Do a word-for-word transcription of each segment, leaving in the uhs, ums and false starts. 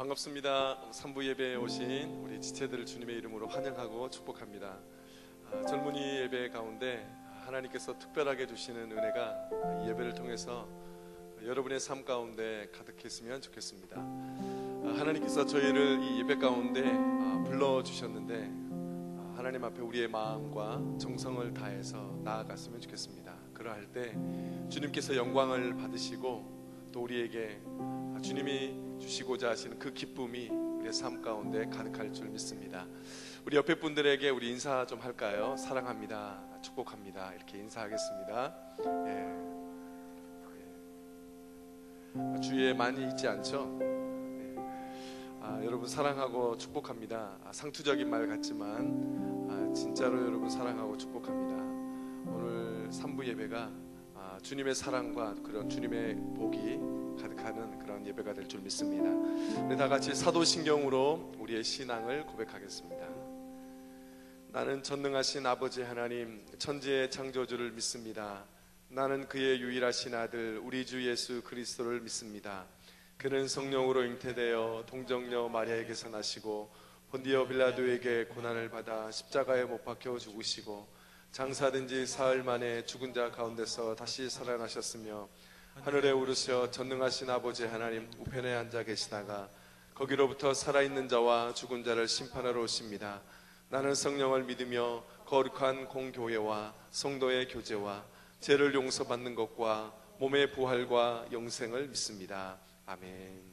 반갑습니다. 삼 부 예배에 오신 우리 지체들을 주님의 이름으로 환영하고 축복합니다. 아, 젊은이 예배 가운데 하나님께서 특별하게 주시는 은혜가 이 예배를 통해서 여러분의 삶 가운데 가득했으면 좋겠습니다. 아, 하나님께서 저희를 이 예배 가운데 아, 불러주셨는데 아, 하나님 앞에 우리의 마음과 정성을 다해서 나아갔으면 좋겠습니다. 그러할 때 주님께서 영광을 받으시고 또 우리에게 주님이 주시고자 하시는 그 기쁨이 우리의 삶 가운데 가득할 줄 믿습니다. 우리 옆에 분들에게 우리 인사 좀 할까요? 사랑합니다, 축복합니다, 이렇게 인사하겠습니다. 예. 예. 주위에 많이 있지 않죠? 예. 아, 여러분 사랑하고 축복합니다. 아, 상투적인 말 같지만 아, 진짜로 여러분 사랑하고 축복합니다. 오늘 삼 부 예배가 아, 주님의 사랑과 그런 주님의 복이 가득하는 그런 예배가 될 줄 믿습니다. 우리 다 같이 사도신경으로 우리의 신앙을 고백하겠습니다. 나는 전능하신 아버지 하나님, 천지의 창조주를 믿습니다. 나는 그의 유일하신 아들 우리 주 예수 그리스도를 믿습니다. 그는 성령으로 잉태되어 동정녀 마리아에게서 나시고 본디오 빌라도에게 고난을 받아 십자가에 못 박혀 죽으시고 장사된 지 사흘 만에 죽은 자 가운데서 다시 살아나셨으며 하늘에 오르셔 전능하신 아버지 하나님 우편에 앉아 계시다가 거기로부터 살아있는 자와 죽은 자를 심판하러 오십니다. 나는 성령을 믿으며 거룩한 공교회와 성도의 교제와 죄를 용서받는 것과 몸의 부활과 영생을 믿습니다. 아멘.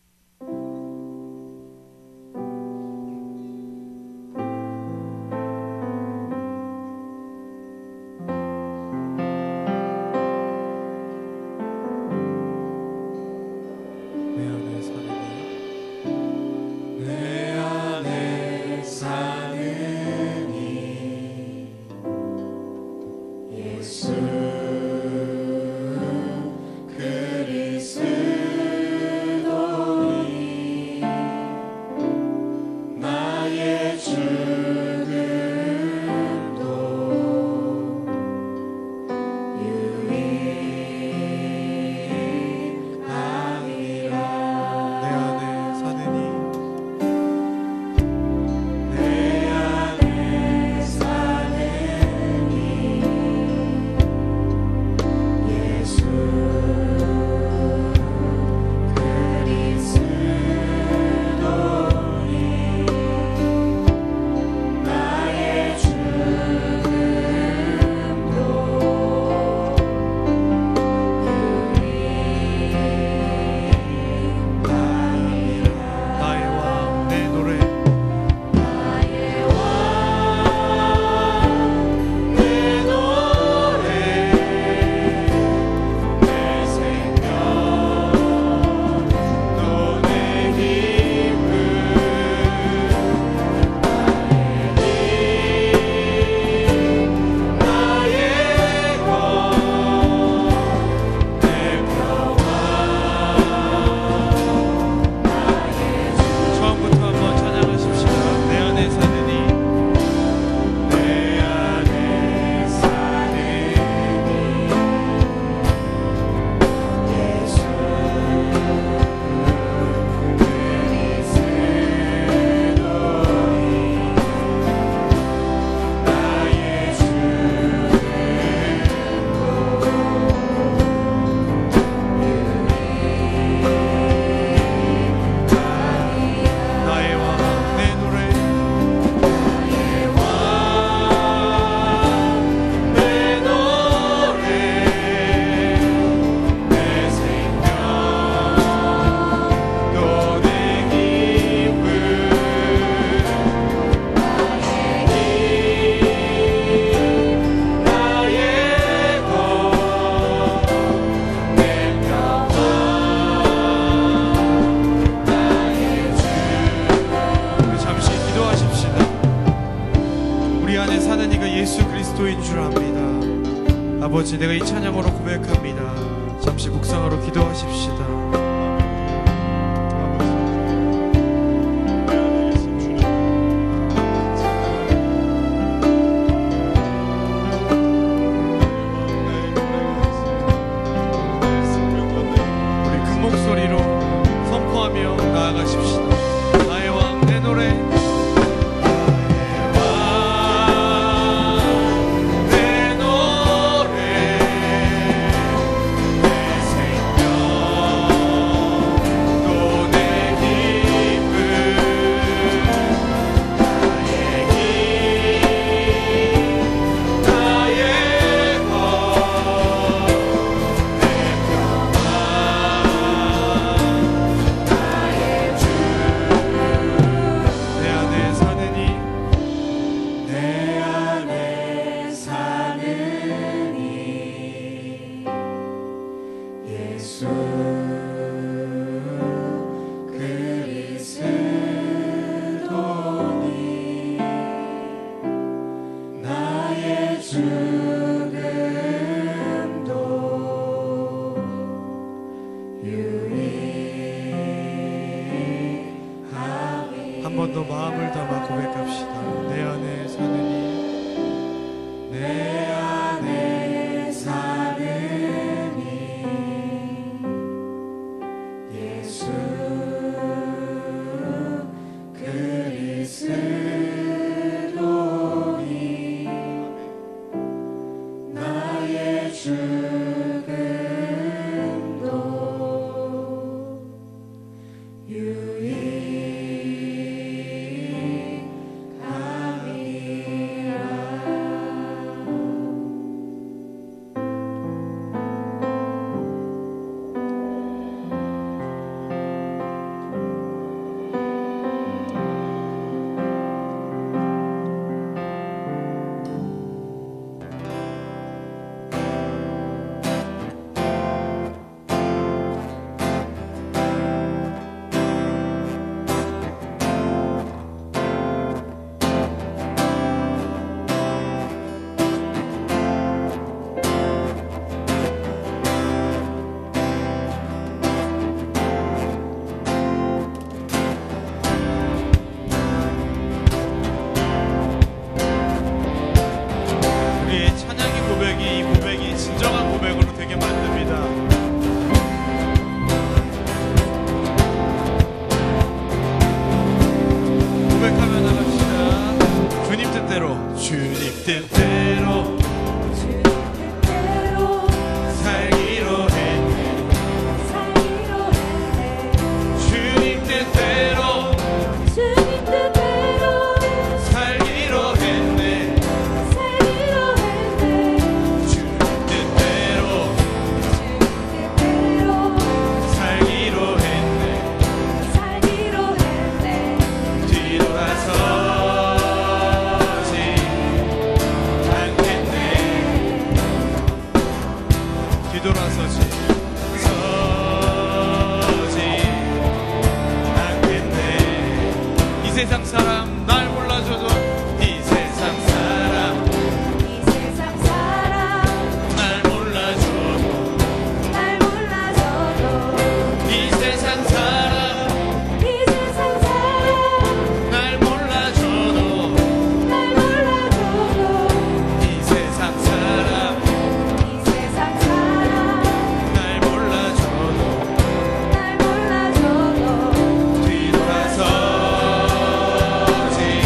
아버지, 내가 이 찬양으로 고백합니다. 잠시 묵상하러 기도하십시다. 우리 큰 목소리로 선포하며 나아가겠습니다. 나아가십시다. 나의 왕 내 노래 한 번 더 마음을 담아 고백합시다. 내 안에 사느니 내 안에 사느니 예수 그리스도니 나의 죽음도 유익 세상 사람 날 몰라줘도 이 세상 사람 이 세상 사람 날 몰라줘도 날 몰라줘도 이 세상 사람 이 세상 사람 날 몰라줘도 날 몰라줘도 이 세상 사람 이 세상 사람 날 몰라줘도 날 몰라줘도 뒤돌아서지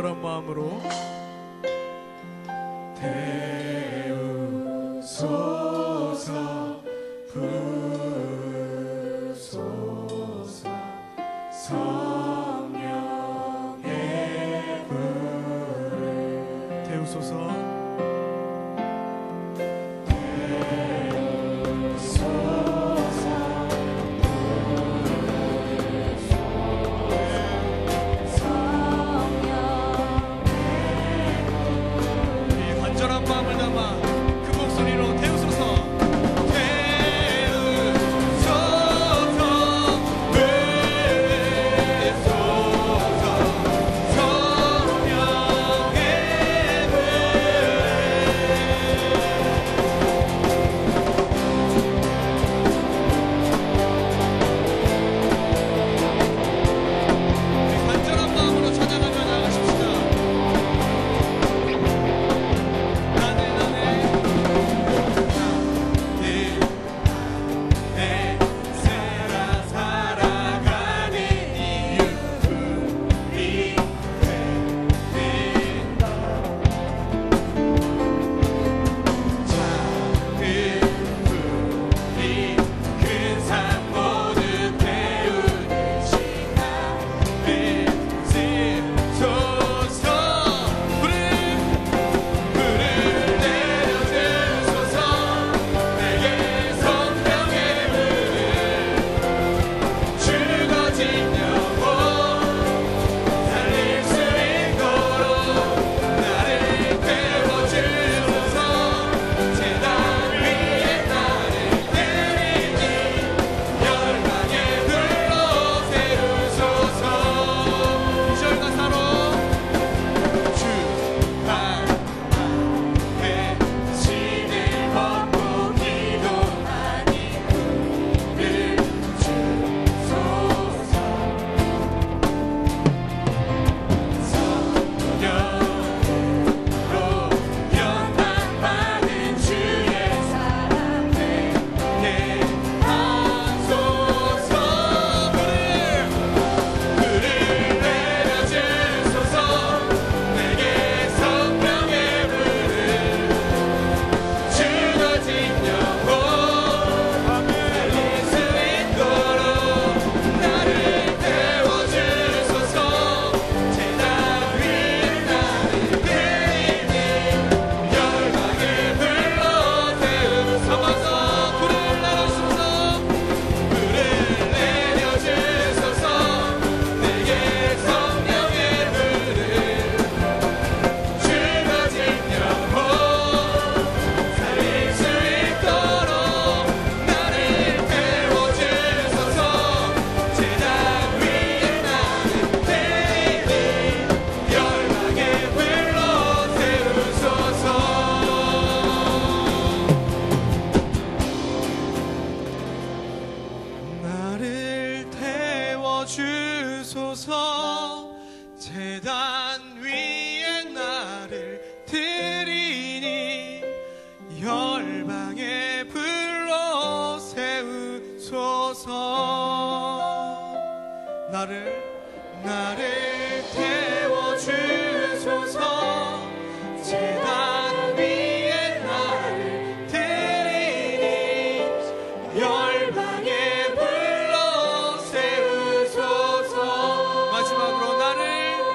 간절한 마음으로 태우소서 부소서 성령의 불을 태우소서 간절한 마음을 담아 그 목소리로 태우소서 주소서 제단 위에 나를 드리니 열방의 불로 세우소서 나를 나를 태워주소서 제단 위에 나를 드리니 열방의 불로 세우소서 마지막으로 나를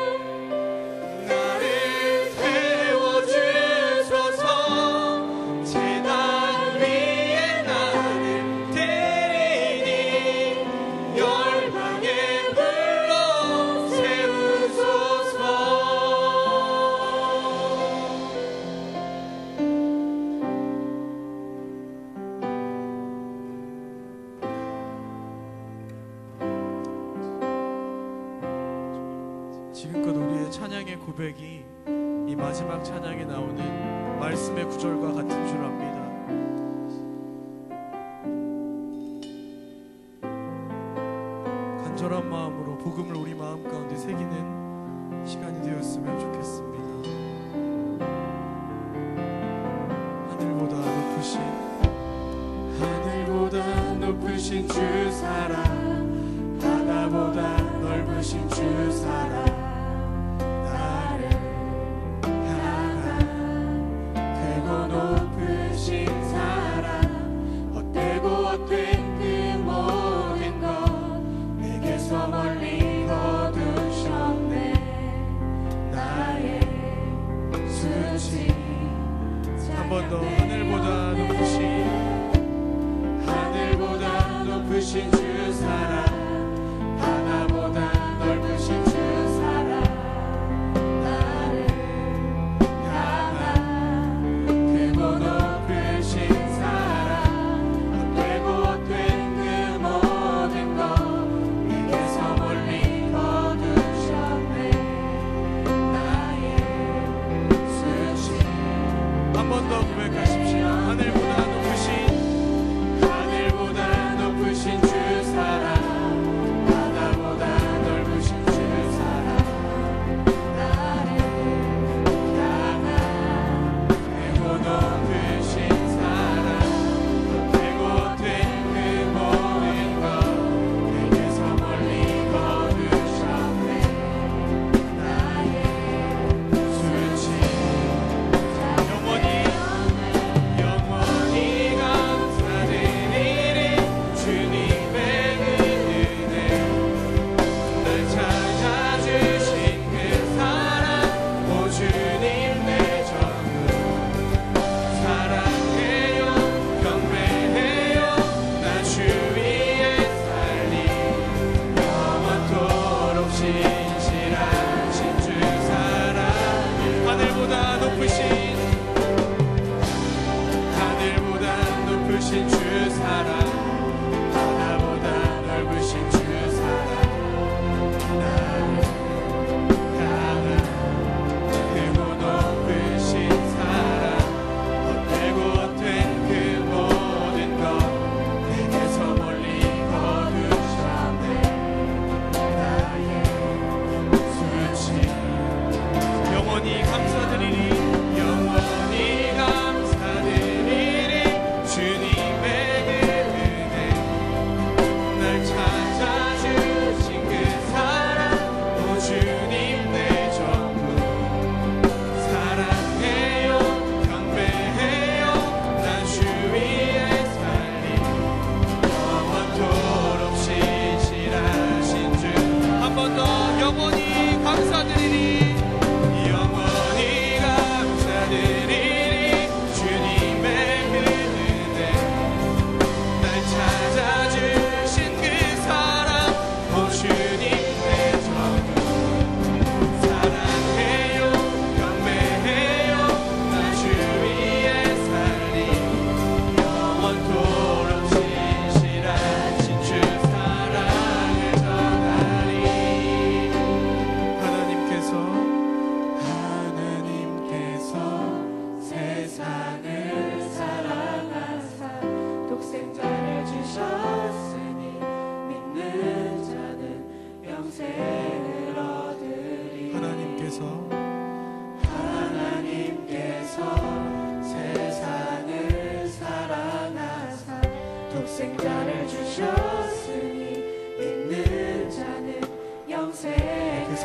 나를 태워주소서 제단 위에 나를 드리니 열방의 불로 세우소서 지금껏 우리의 찬양의 고백이 이 마지막 찬양에 나오는 말씀의 구절과 같은 줄 압니다. 간절한 마음으로 복음을 우리 마음 가운데 새기는 시간이 되었으면 좋겠습니다. 하늘보다 높으신 하늘보다 높으신 주 사랑 바다보다 넓으신 주 사랑 나를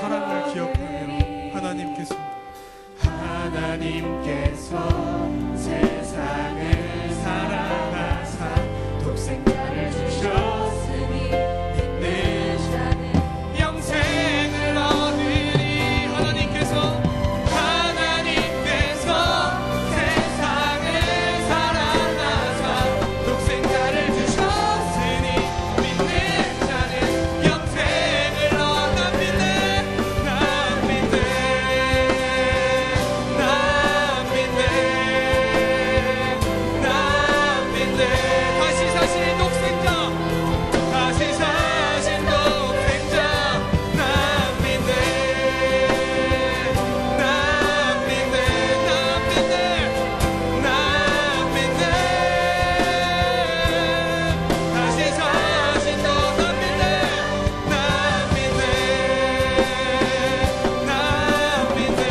사랑을 기억하며 하나님께서 하나님께서 세상을 사랑하사 독생자를 주셨으니 믿는 자는 영생을 얻으리. 하나님께서 하나님께서 세상을 사랑하사 독생자를 주셨으니 믿는 자는 영생을 얻어. 난 믿네, 난 믿네, 난 믿네, 난 믿네. 다시 사신 독생자, 다시 사신 독생자, 난 믿네, 난 믿네, 난 믿네, 난 믿네. 다시 사신 도 난 믿네, 난 믿네, 난 믿네,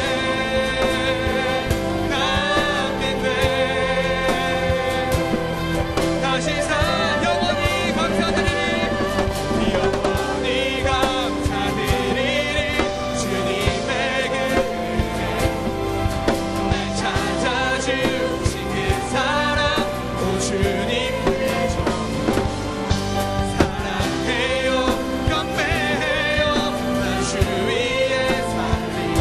난 믿네. 다시 사 영원히 감사드리리, 영원히 감사드리리. 주님의 그 은혜 날 찾아주신 그 사랑, 오 주님 그 정 사랑해요, 경배해요. 난 주위에 살리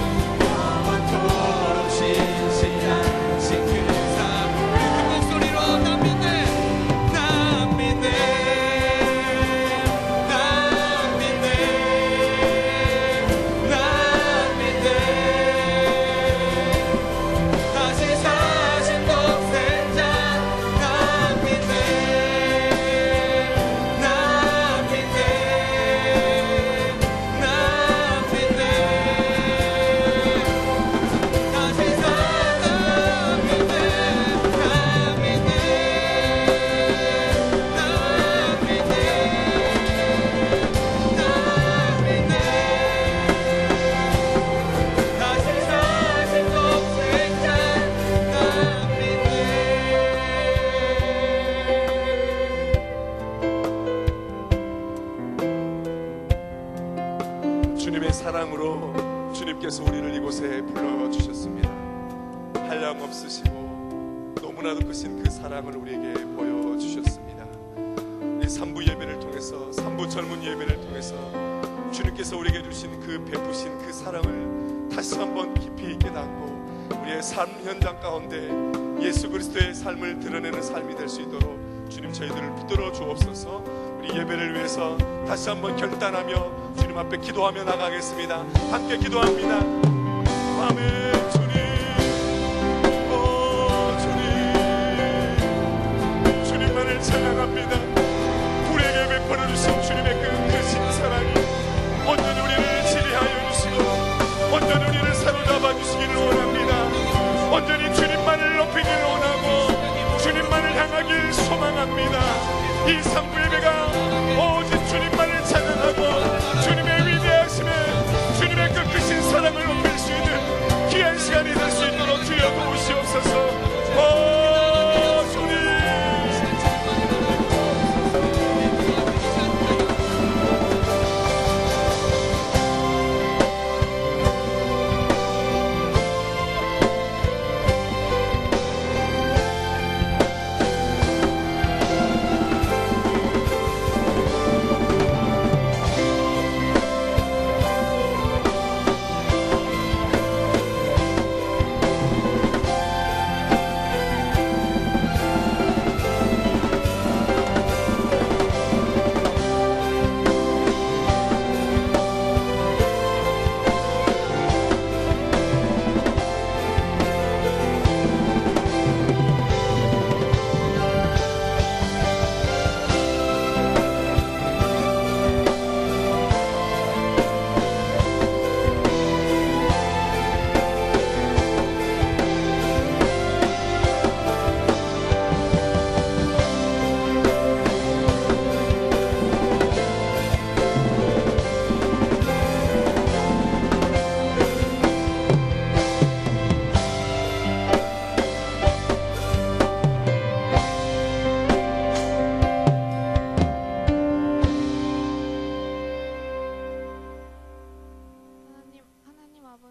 영원토록 신실하신 그 사랑. 우리 큰 목소리로 난 믿네, 난 믿네, 난 믿네, 난 믿네. 다시 사신 독생자, 난 믿네, 난 믿네, 난 믿네. 다시 사 난 믿네, 난 믿네, 난 믿네, 난 믿네. 다시 사신 독생자, 난 믿네. 주님의 사랑으로 주님께서 우리를 이곳에 불러주셨습니다. 한량 없으시고 너무나도 크신 그 사랑을 우리에게 보여주셨습니다. 이 삼부 예배를 통해서, 삼부 젊은 예배를 통해서 주님께서 우리에게 주신 그 베푸신 그 사랑을 다시 한번 깊이 깨닫고 우리의 삶 현장 가운데 예수 그리스도의 삶을 드러내는 삶이 될 수 있도록 주님 저희들을 붙들어 주옵소서. 우리 예배를 위해서 다시 한번 결단하며 주님 앞에 기도하며 나가겠습니다. 함께 기도합니다. 아멘. 주님, 오 주님, 주님만을 찬양합니다. 우리에게 베풀어 주신 주님의 그 크신 사랑이 온전히 우리를 지배하여 주시고 온전히 우리를 사로잡아 주시기를 원합니다. 온전히 주님만을 높이기를 원하고 주님만을 향하길 소망합니다. 이 삼부 예배가 오직 주님만을 찬양하고 주님의 위대하심에 주님의 그 크신 사랑을 높일 수 있는 귀한 시간이 될 수 있도록 주여 도우시옵소서. 오 주님,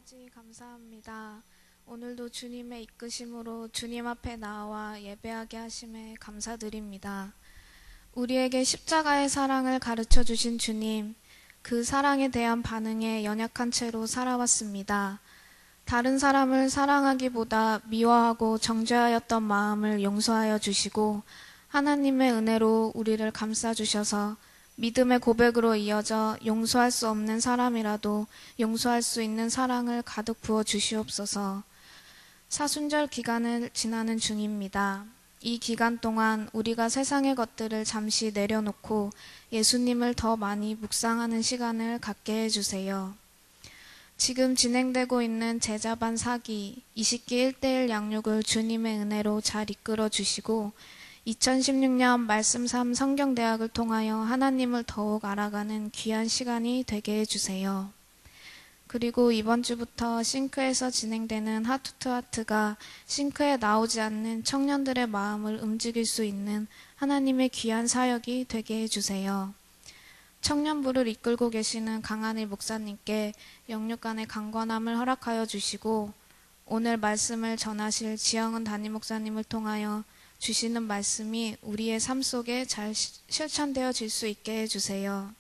아버지 감사합니다. 오늘도 주님의 이끄심으로 주님 앞에 나와 예배하게 하심에 감사드립니다. 우리에게 십자가의 사랑을 가르쳐 주신 주님, 그 사랑에 대한 반응에 연약한 채로 살아왔습니다. 다른 사람을 사랑하기보다 미워하고 정죄하였던 마음을 용서하여 주시고 하나님의 은혜로 우리를 감싸주셔서 믿음의 고백으로 이어져 용서할 수 없는 사람이라도 용서할 수 있는 사랑을 가득 부어 주시옵소서. 사순절 기간을 지나는 중입니다. 이 기간 동안 우리가 세상의 것들을 잠시 내려놓고 예수님을 더 많이 묵상하는 시간을 갖게 해주세요. 지금 진행되고 있는 제자반 사기, 이십 기 일 대일 양육을 주님의 은혜로 잘 이끌어 주시고 이천십육 년 말씀 삼 성경대학을 통하여 하나님을 더욱 알아가는 귀한 시간이 되게 해주세요. 그리고 이번 주부터 싱크에서 진행되는 하투투하트가 싱크에 나오지 않는 청년들의 마음을 움직일 수 있는 하나님의 귀한 사역이 되게 해주세요. 청년부를 이끌고 계시는 강한일 목사님께 영육간의 강건함을 허락하여 주시고 오늘 말씀을 전하실 지영은 담임 목사님을 통하여 주시는 말씀이 우리의 삶 속에 잘 실천되어질 수 있게 해주세요.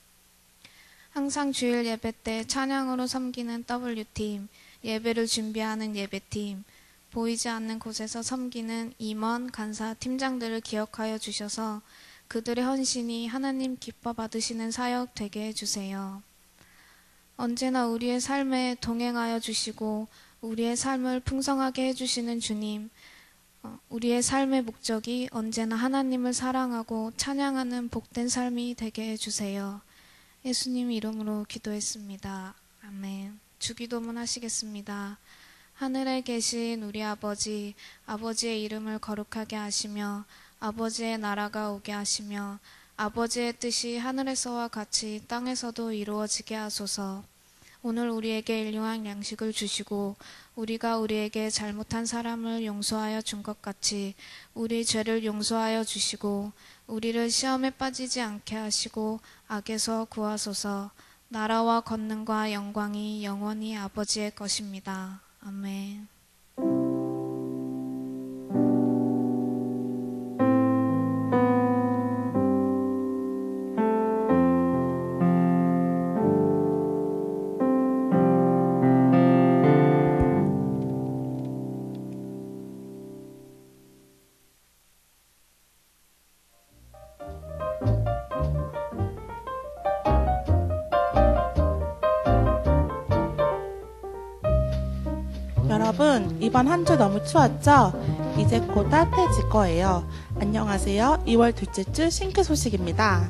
항상 주일 예배 때 찬양으로 섬기는 더블유팀, 예배를 준비하는 예배팀, 보이지 않는 곳에서 섬기는 임원, 간사, 팀장들을 기억하여 주셔서 그들의 헌신이 하나님 기뻐 받으시는 사역 되게 해주세요. 언제나 우리의 삶에 동행하여 주시고 우리의 삶을 풍성하게 해주시는 주님, 우리의 삶의 목적이 언제나 하나님을 사랑하고 찬양하는 복된 삶이 되게 해주세요. 예수님 이름으로 기도했습니다. 아멘. 주기도문 하시겠습니다. 하늘에 계신 우리 아버지, 아버지의 이름을 거룩하게 하시며 아버지의 나라가 오게 하시며 아버지의 뜻이 하늘에서와 같이 땅에서도 이루어지게 하소서. 오늘 우리에게 일용할 양식을 주시고 우리가 우리에게 잘못한 사람을 용서하여 준 것 같이 우리 죄를 용서하여 주시고 우리를 시험에 빠지지 않게 하시고 악에서 구하소서. 나라와 권능과 영광이 영원히 아버지의 것입니다. 아멘. 여러분, 이번 한 주 너무 추웠죠? 이제 곧 따뜻해질 거예요. 안녕하세요. 이월 둘째 주 싱크 소식입니다.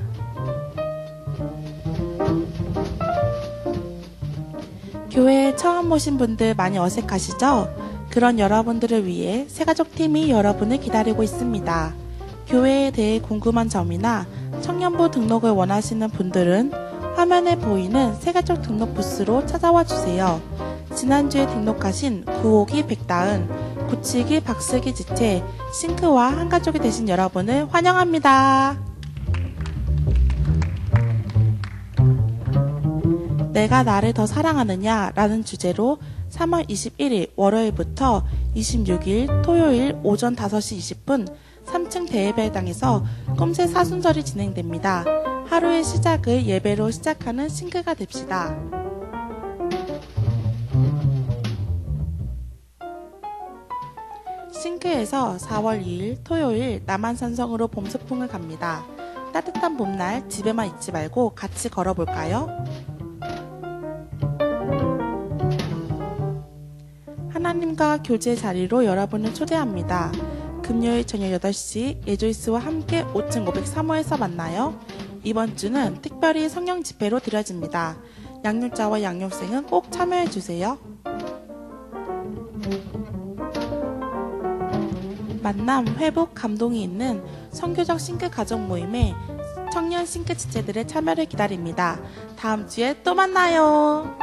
교회에 처음 오신 분들 많이 어색하시죠? 그런 여러분들을 위해 새가족팀이 여러분을 기다리고 있습니다. 교회에 대해 궁금한 점이나 청년부 등록을 원하시는 분들은 화면에 보이는 새가족 등록 부스로 찾아와 주세요. 지난주에 등록하신 구오기 백다은, 구칠기 박슬기 지체, 싱크와 한가족이 되신 여러분을 환영합니다. 내가 나를 더 사랑하느냐 라는 주제로 삼월 이십일일 월요일부터 이십육일 토요일 오전 다섯 시 이십 분 삼 층 대예배당에서 꼼새 사순절이 진행됩니다. 하루의 시작을 예배로 시작하는 싱크가 됩시다. 싱크에서 사월 이일 토요일 남한산성으로 봄소풍을 갑니다. 따뜻한 봄날 집에만 있지 말고 같이 걸어볼까요? 하나님과 교제 자리로 여러분을 초대합니다. 금요일 저녁 여덟 시 예조이스와 함께 오 층 오백삼 호에서 만나요. 이번 주는 특별히 성령 집회로 드려집니다. 양육자와 양육생은 꼭 참여해주세요. 만남, 회복, 감동이 있는 선교적 싱크 가족 모임에 청년 싱크 지체들의 참여를 기다립니다. 다음 주에 또 만나요.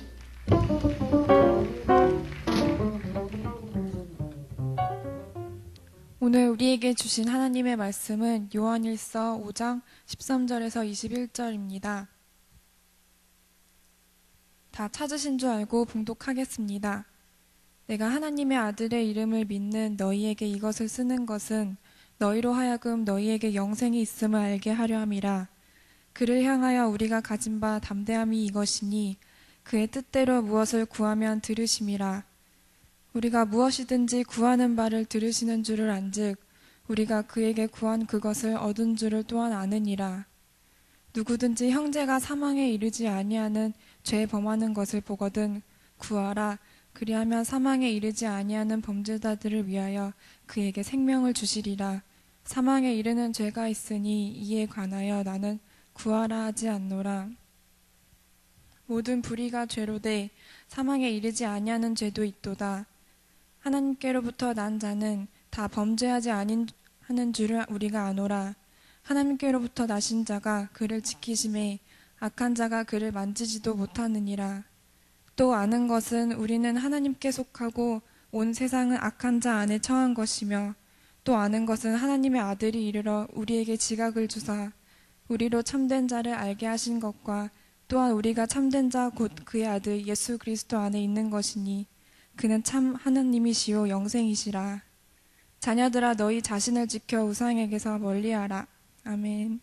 오늘 우리에게 주신 하나님의 말씀은 요한일서 오 장 십삼 절에서 이십일 절입니다. 다 찾으신 줄 알고 봉독하겠습니다. 내가 하나님의 아들의 이름을 믿는 너희에게 이것을 쓰는 것은 너희로 하여금 너희에게 영생이 있음을 알게 하려 함이라. 그를 향하여 우리가 가진 바 담대함이 이것이니 그의 뜻대로 무엇을 구하면 들으심이라. 우리가 무엇이든지 구하는 바를 들으시는 줄을 안즉 우리가 그에게 구한 그것을 얻은 줄을 또한 아느니라. 누구든지 형제가 사망에 이르지 아니하는 죄 범하는 것을 보거든 구하라. 그리하면 사망에 이르지 아니하는 범죄자들을 위하여 그에게 생명을 주시리라. 사망에 이르는 죄가 있으니 이에 관하여 나는 구하라 하지 않노라. 모든 불의가 죄로되 사망에 이르지 아니하는 죄도 있도다. 하나님께로부터 난 자는 다 범죄하지 아니하는 줄을 우리가 아노라. 하나님께로부터 나신 자가 그를 지키심에 악한 자가 그를 만지지도 못하느니라. 또 아는 것은 우리는 하나님께 속하고 온 세상은 악한 자 안에 처한 것이며 또 아는 것은 하나님의 아들이 이르러 우리에게 지각을 주사 우리로 참된 자를 알게 하신 것과 또한 우리가 참된 자 곧 그의 아들 예수 그리스도 안에 있는 것이니 그는 참 하나님이시요 영생이시라. 자녀들아 너희 자신을 지켜 우상에게서 멀리하라. 아멘.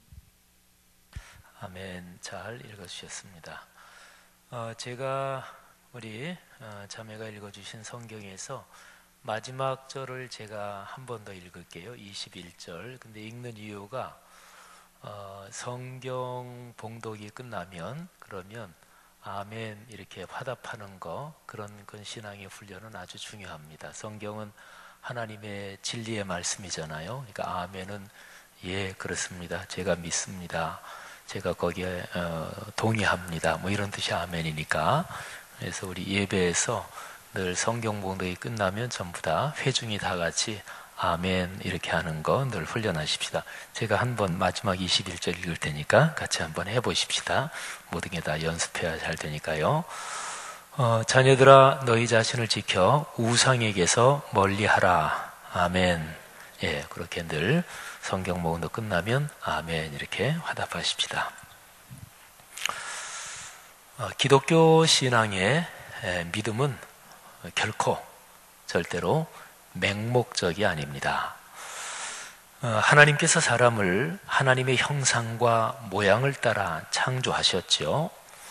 아멘. 잘 읽어주셨습니다. 어, 제가 우리 어, 자매가 읽어주신 성경에서 마지막 절을 제가 한 번 더 읽을게요. 이십일 절. 근데 읽는 이유가 어, 성경 봉독이 끝나면 그러면 아멘 이렇게 화답하는 거, 그런 그 신앙의 훈련은 아주 중요합니다. 성경은 하나님의 진리의 말씀이잖아요. 그러니까 아멘은 예 그렇습니다. 제가 믿습니다. 제가 거기에 어, 동의합니다. 뭐 이런 뜻이 아멘이니까. 그래서 우리 예배에서 늘 성경 봉독이 끝나면 전부 다 회중이 다 같이 아멘 이렇게 하는 거 늘 훈련하십시다. 제가 한번 마지막 이십일 절 읽을 테니까 같이 한번 해보십시다. 모든 게 다 연습해야 잘 되니까요. 어, 자녀들아 너희 자신을 지켜 우상에게서 멀리하라. 아멘. 예, 그렇게 늘 성경 봉독 끝나면 아멘 이렇게 화답하십시다. 어, 기독교 신앙의 에, 믿음은 결코 절대로 맹목적이 아닙니다. 어, 하나님께서 사람을 하나님의 형상과 모양을 따라 창조하셨죠.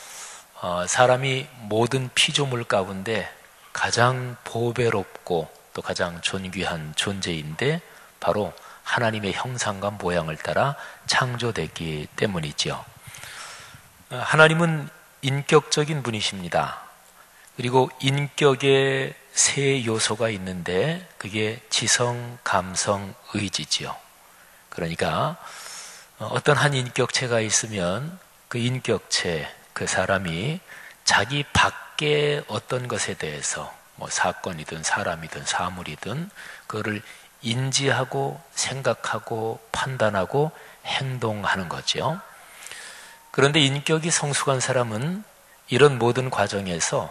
어, 사람이 모든 피조물 가운데 가장 보배롭고 또 가장 존귀한 존재인데 바로 하나님의 형상과 모양을 따라 창조됐기 때문이죠. 어, 하나님은 인격적인 분이십니다. 그리고 인격에 세 요소가 있는데 그게 지성, 감성, 의지지요. 그러니까 어떤 한 인격체가 있으면 그 인격체, 그 사람이 자기 밖에 어떤 것에 대해서 뭐 사건이든 사람이든 사물이든 그거를 인지하고 생각하고 판단하고 행동하는 거죠. 그런데 인격이 성숙한 사람은 이런 모든 과정에서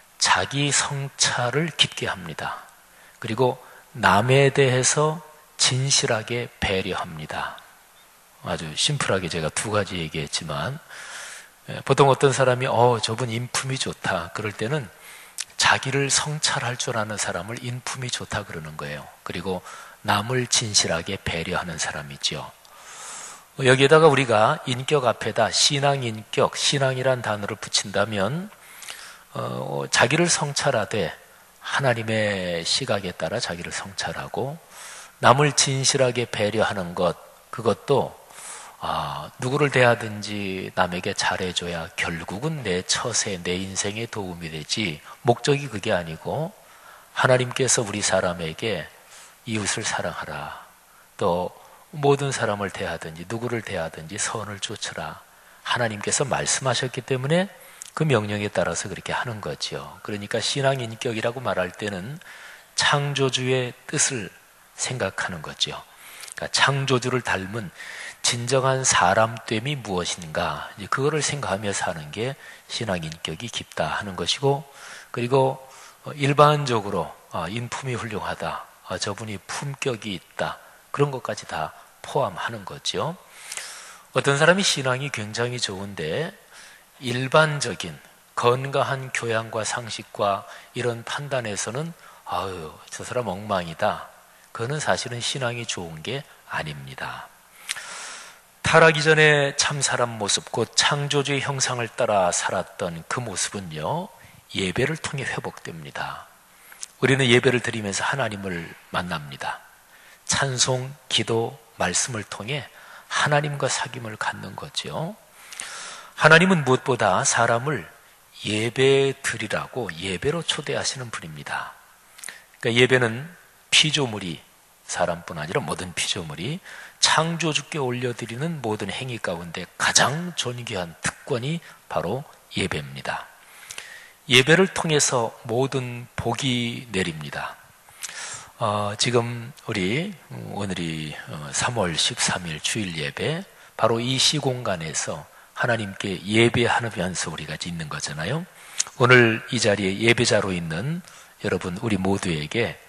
자기 성찰을 깊게 합니다. 그리고 남에 대해서 진실하게 배려합니다. 아주 심플하게 제가 두 가지 얘기했지만 보통 어떤 사람이 어 저분 인품이 좋다 그럴 때는 자기를 성찰할 줄 아는 사람을 인품이 좋다 그러는 거예요. 그리고 남을 진실하게 배려하는 사람이죠. 여기에다가 우리가 인격 앞에다 신앙인격, 신앙이란 단어를 붙인다면 어, 자기를 성찰하되 하나님의 시각에 따라 자기를 성찰하고 남을 진실하게 배려하는 것, 그것도 아, 누구를 대하든지 남에게 잘해줘야 결국은 내 처세, 내 인생에 도움이 되지 목적이 그게 아니고 하나님께서 우리 사람에게 이웃을 사랑하라, 또 모든 사람을 대하든지 누구를 대하든지 선을 쫓으라 하나님께서 말씀하셨기 때문에 그 명령에 따라서 그렇게 하는 거죠. 그러니까 신앙인격이라고 말할 때는 창조주의 뜻을 생각하는 거죠. 그러니까 창조주를 닮은 진정한 사람됨이 무엇인가, 이제 그거를 생각하며 사는 게 신앙인격이 깊다 하는 것이고, 그리고 일반적으로 인품이 훌륭하다, 저분이 품격이 있다, 그런 것까지 다 포함하는 거죠. 어떤 사람이 신앙이 굉장히 좋은데 일반적인 건강한 교양과 상식과 이런 판단에서는 아유, 저 사람 엉망이다. 그거는 사실은 신앙이 좋은 게 아닙니다. 타락이 전에 참 사람 모습, 곧 창조주의 형상을 따라 살았던 그 모습은요, 예배를 통해 회복됩니다. 우리는 예배를 드리면서 하나님을 만납니다. 찬송, 기도, 말씀을 통해 하나님과 사귐을 갖는 거죠. 하나님은 무엇보다 사람을 예배 드리라고 예배로 초대하시는 분입니다. 그러니까 예배는 피조물이, 사람뿐 아니라 모든 피조물이 창조주께 올려드리는 모든 행위 가운데 가장 존귀한 특권이 바로 예배입니다. 예배를 통해서 모든 복이 내립니다. 어, 지금 우리 오늘이 삼월 십삼일 주일 예배, 바로 이 시공간에서 하나님께 예배하면서 우리가 있는 거잖아요. 오늘 이 자리에 예배자로 있는 여러분 우리 모두에게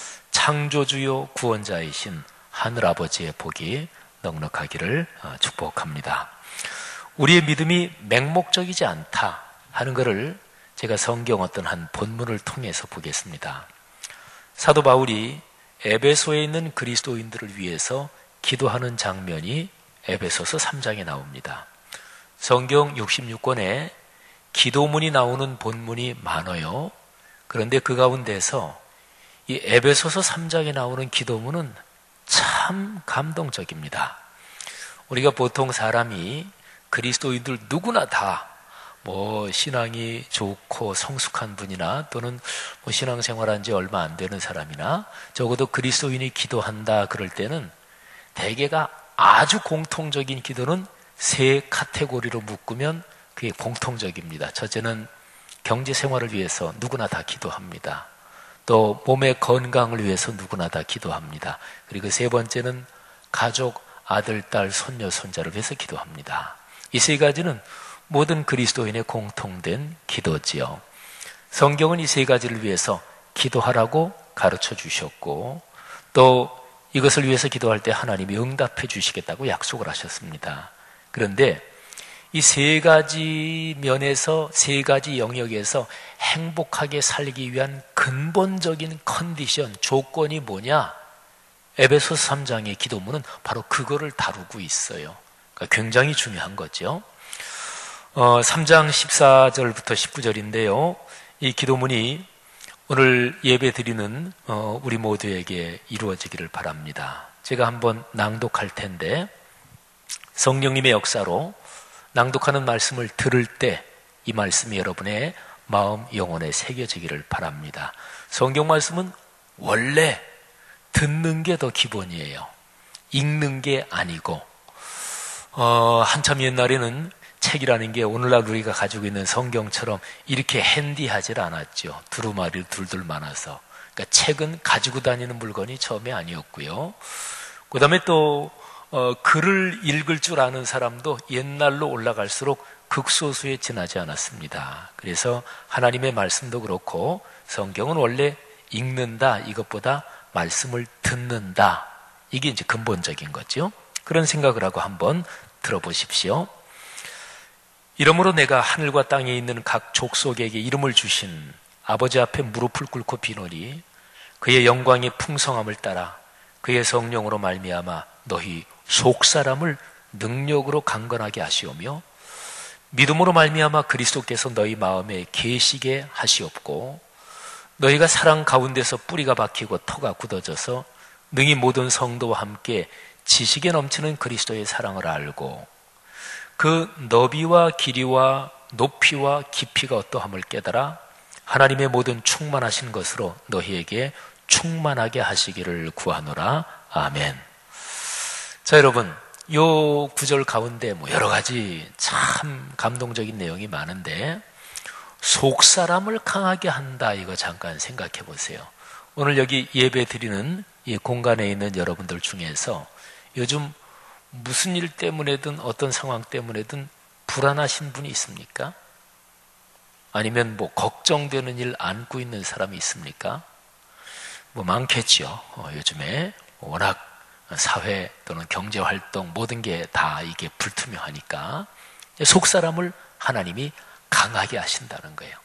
창조주요 구원자이신 하늘아버지의 복이 넉넉하기를 축복합니다. 우리의 믿음이 맹목적이지 않다 하는 것을 제가 성경 어떤 한 본문을 통해서 보겠습니다. 사도 바울이 에베소에 있는 그리스도인들을 위해서 기도하는 장면이 에베소서 삼 장에 나옵니다. 성경 육십육 권에 기도문이 나오는 본문이 많아요. 그런데 그 가운데서 이 에베소서 삼 장에 나오는 기도문은 참 감동적입니다. 우리가 보통 사람이 그리스도인들 누구나 다 뭐 신앙이 좋고 성숙한 분이나 또는 뭐 신앙생활한 지 얼마 안 되는 사람이나 적어도 그리스도인이 기도한다 그럴 때는 대개가 아주 공통적인 기도는 세 카테고리로 묶으면 그게 공통적입니다. 첫째는 경제생활을 위해서 누구나 다 기도합니다. 또 몸의 건강을 위해서 누구나 다 기도합니다. 그리고 세 번째는 가족, 아들, 딸, 손녀, 손자를 위해서 기도합니다. 이 세 가지는 모든 그리스도인의 공통된 기도지요. 성경은 이 세 가지를 위해서 기도하라고 가르쳐 주셨고 또 이것을 위해서 기도할 때 하나님이 응답해 주시겠다고 약속을 하셨습니다. 그런데 이 세 가지 면에서, 세 가지 영역에서 행복하게 살기 위한 근본적인 컨디션, 조건이 뭐냐? 에베소서 삼 장의 기도문은 바로 그거를 다루고 있어요. 그러니까 굉장히 중요한 거죠. 어, 삼 장 십사 절부터 십구 절인데요. 이 기도문이 오늘 예배 드리는 어, 우리 모두에게 이루어지기를 바랍니다. 제가 한번 낭독할 텐데 성령님의 역사로 낭독하는 말씀을 들을 때 이 말씀이 여러분의 마음, 영혼에 새겨지기를 바랍니다. 성경 말씀은 원래 듣는 게 더 기본이에요. 읽는 게 아니고 어, 한참 옛날에는 책이라는 게 오늘날 우리가 가지고 있는 성경처럼 이렇게 핸디하질 않았죠. 두루마리 둘둘 많아서. 그러니까 책은 가지고 다니는 물건이 처음에 아니었고요. 그 다음에 또 어, 글을 읽을 줄 아는 사람도 옛날로 올라갈수록 극소수에 지나지 않았습니다. 그래서 하나님의 말씀도 그렇고 성경은 원래 읽는다 이것보다 말씀을 듣는다 이게 이제 근본적인 거죠. 그런 생각을 하고 한번 들어보십시오. 이러므로 내가 하늘과 땅에 있는 각 족속에게 이름을 주신 아버지 앞에 무릎을 꿇고 비노니 그의 영광의 풍성함을 따라 그의 성령으로 말미암아 너희 속사람을 능력으로 강건하게 하시오며 믿음으로 말미암아 그리스도께서 너희 마음에 계시게 하시옵고 너희가 사랑 가운데서 뿌리가 박히고 터가 굳어져서 능히 모든 성도와 함께 지식에 넘치는 그리스도의 사랑을 알고 그 너비와 길이와 높이와 깊이가 어떠함을 깨달아 하나님의 모든 충만하신 것으로 너희에게 충만하게 하시기를 구하노라. 아멘. 자, 여러분, 요 구절 가운데 뭐 여러 가지 참 감동적인 내용이 많은데 속사람을 강하게 한다 이거 잠깐 생각해 보세요. 오늘 여기 예배 드리는 이 공간에 있는 여러분들 중에서 요즘 무슨 일 때문에든 어떤 상황 때문에든 불안하신 분이 있습니까? 아니면 뭐 걱정되는 일 안고 있는 사람이 있습니까? 뭐 많겠죠. 어, 요즘에 워낙 사회 또는 경제활동 모든 게 다 이게 불투명하니까 속사람을 하나님이 강하게 하신다는 거예요.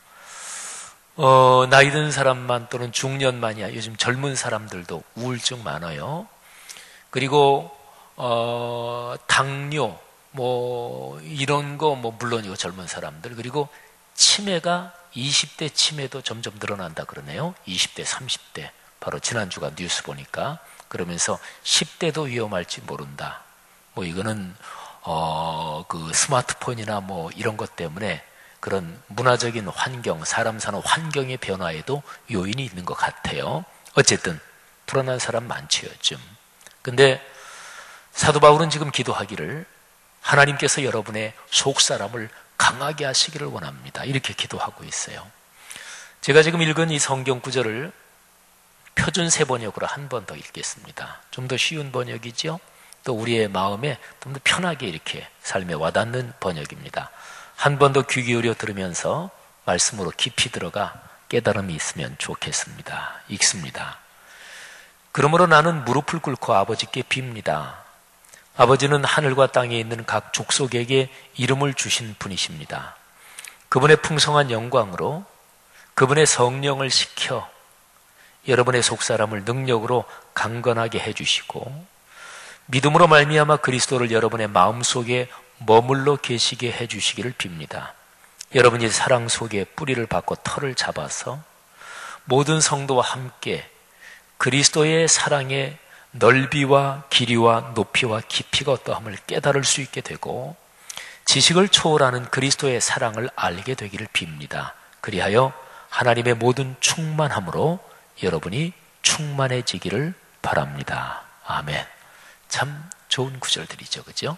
어, 나이 든 사람만 또는 중년만이야. 요즘 젊은 사람들도 우울증 많아요. 그리고 어, 당뇨 뭐 이런 거 뭐 물론이고 젊은 사람들, 그리고 치매가 이십 대 치매도 점점 늘어난다 그러네요. 이십 대, 삼십 대. 바로 지난주가 뉴스 보니까. 그러면서 십 대도 위험할지 모른다. 뭐 이거는 어, 그 스마트폰이나 뭐 이런 것 때문에 그런 문화적인 환경, 사람 사는 환경의 변화에도 요인이 있는 것 같아요. 어쨌든 불안한 사람 많죠, 요즘. 근데 사도 바울은 지금 기도하기를 하나님께서 여러분의 속사람을 강하게 하시기를 원합니다. 이렇게 기도하고 있어요. 제가 지금 읽은 이 성경 구절을 표준세 번역으로 한 번 더 읽겠습니다. 좀 더 쉬운 번역이죠. 또 우리의 마음에 좀 더 편하게 이렇게 삶에 와닿는 번역입니다. 한 번 더 귀 기울여 들으면서 말씀으로 깊이 들어가 깨달음이 있으면 좋겠습니다. 읽습니다. 그러므로 나는 무릎을 꿇고 아버지께 빕니다. 아버지는 하늘과 땅에 있는 각 족속에게 이름을 주신 분이십니다. 그분의 풍성한 영광으로 그분의 성령을 시켜 여러분의 속사람을 능력으로 강건하게 해주시고 믿음으로 말미암아 그리스도를 여러분의 마음속에 머물러 계시게 해주시기를 빕니다. 여러분이 사랑 속에 뿌리를 박고 털을 잡아서 모든 성도와 함께 그리스도의 사랑의 넓이와 길이와 높이와 깊이가 어떠함을 깨달을 수 있게 되고 지식을 초월하는 그리스도의 사랑을 알게 되기를 빕니다. 그리하여 하나님의 모든 충만함으로 여러분이 충만해지기를 바랍니다. 아멘. 참 좋은 구절들이죠, 그죠?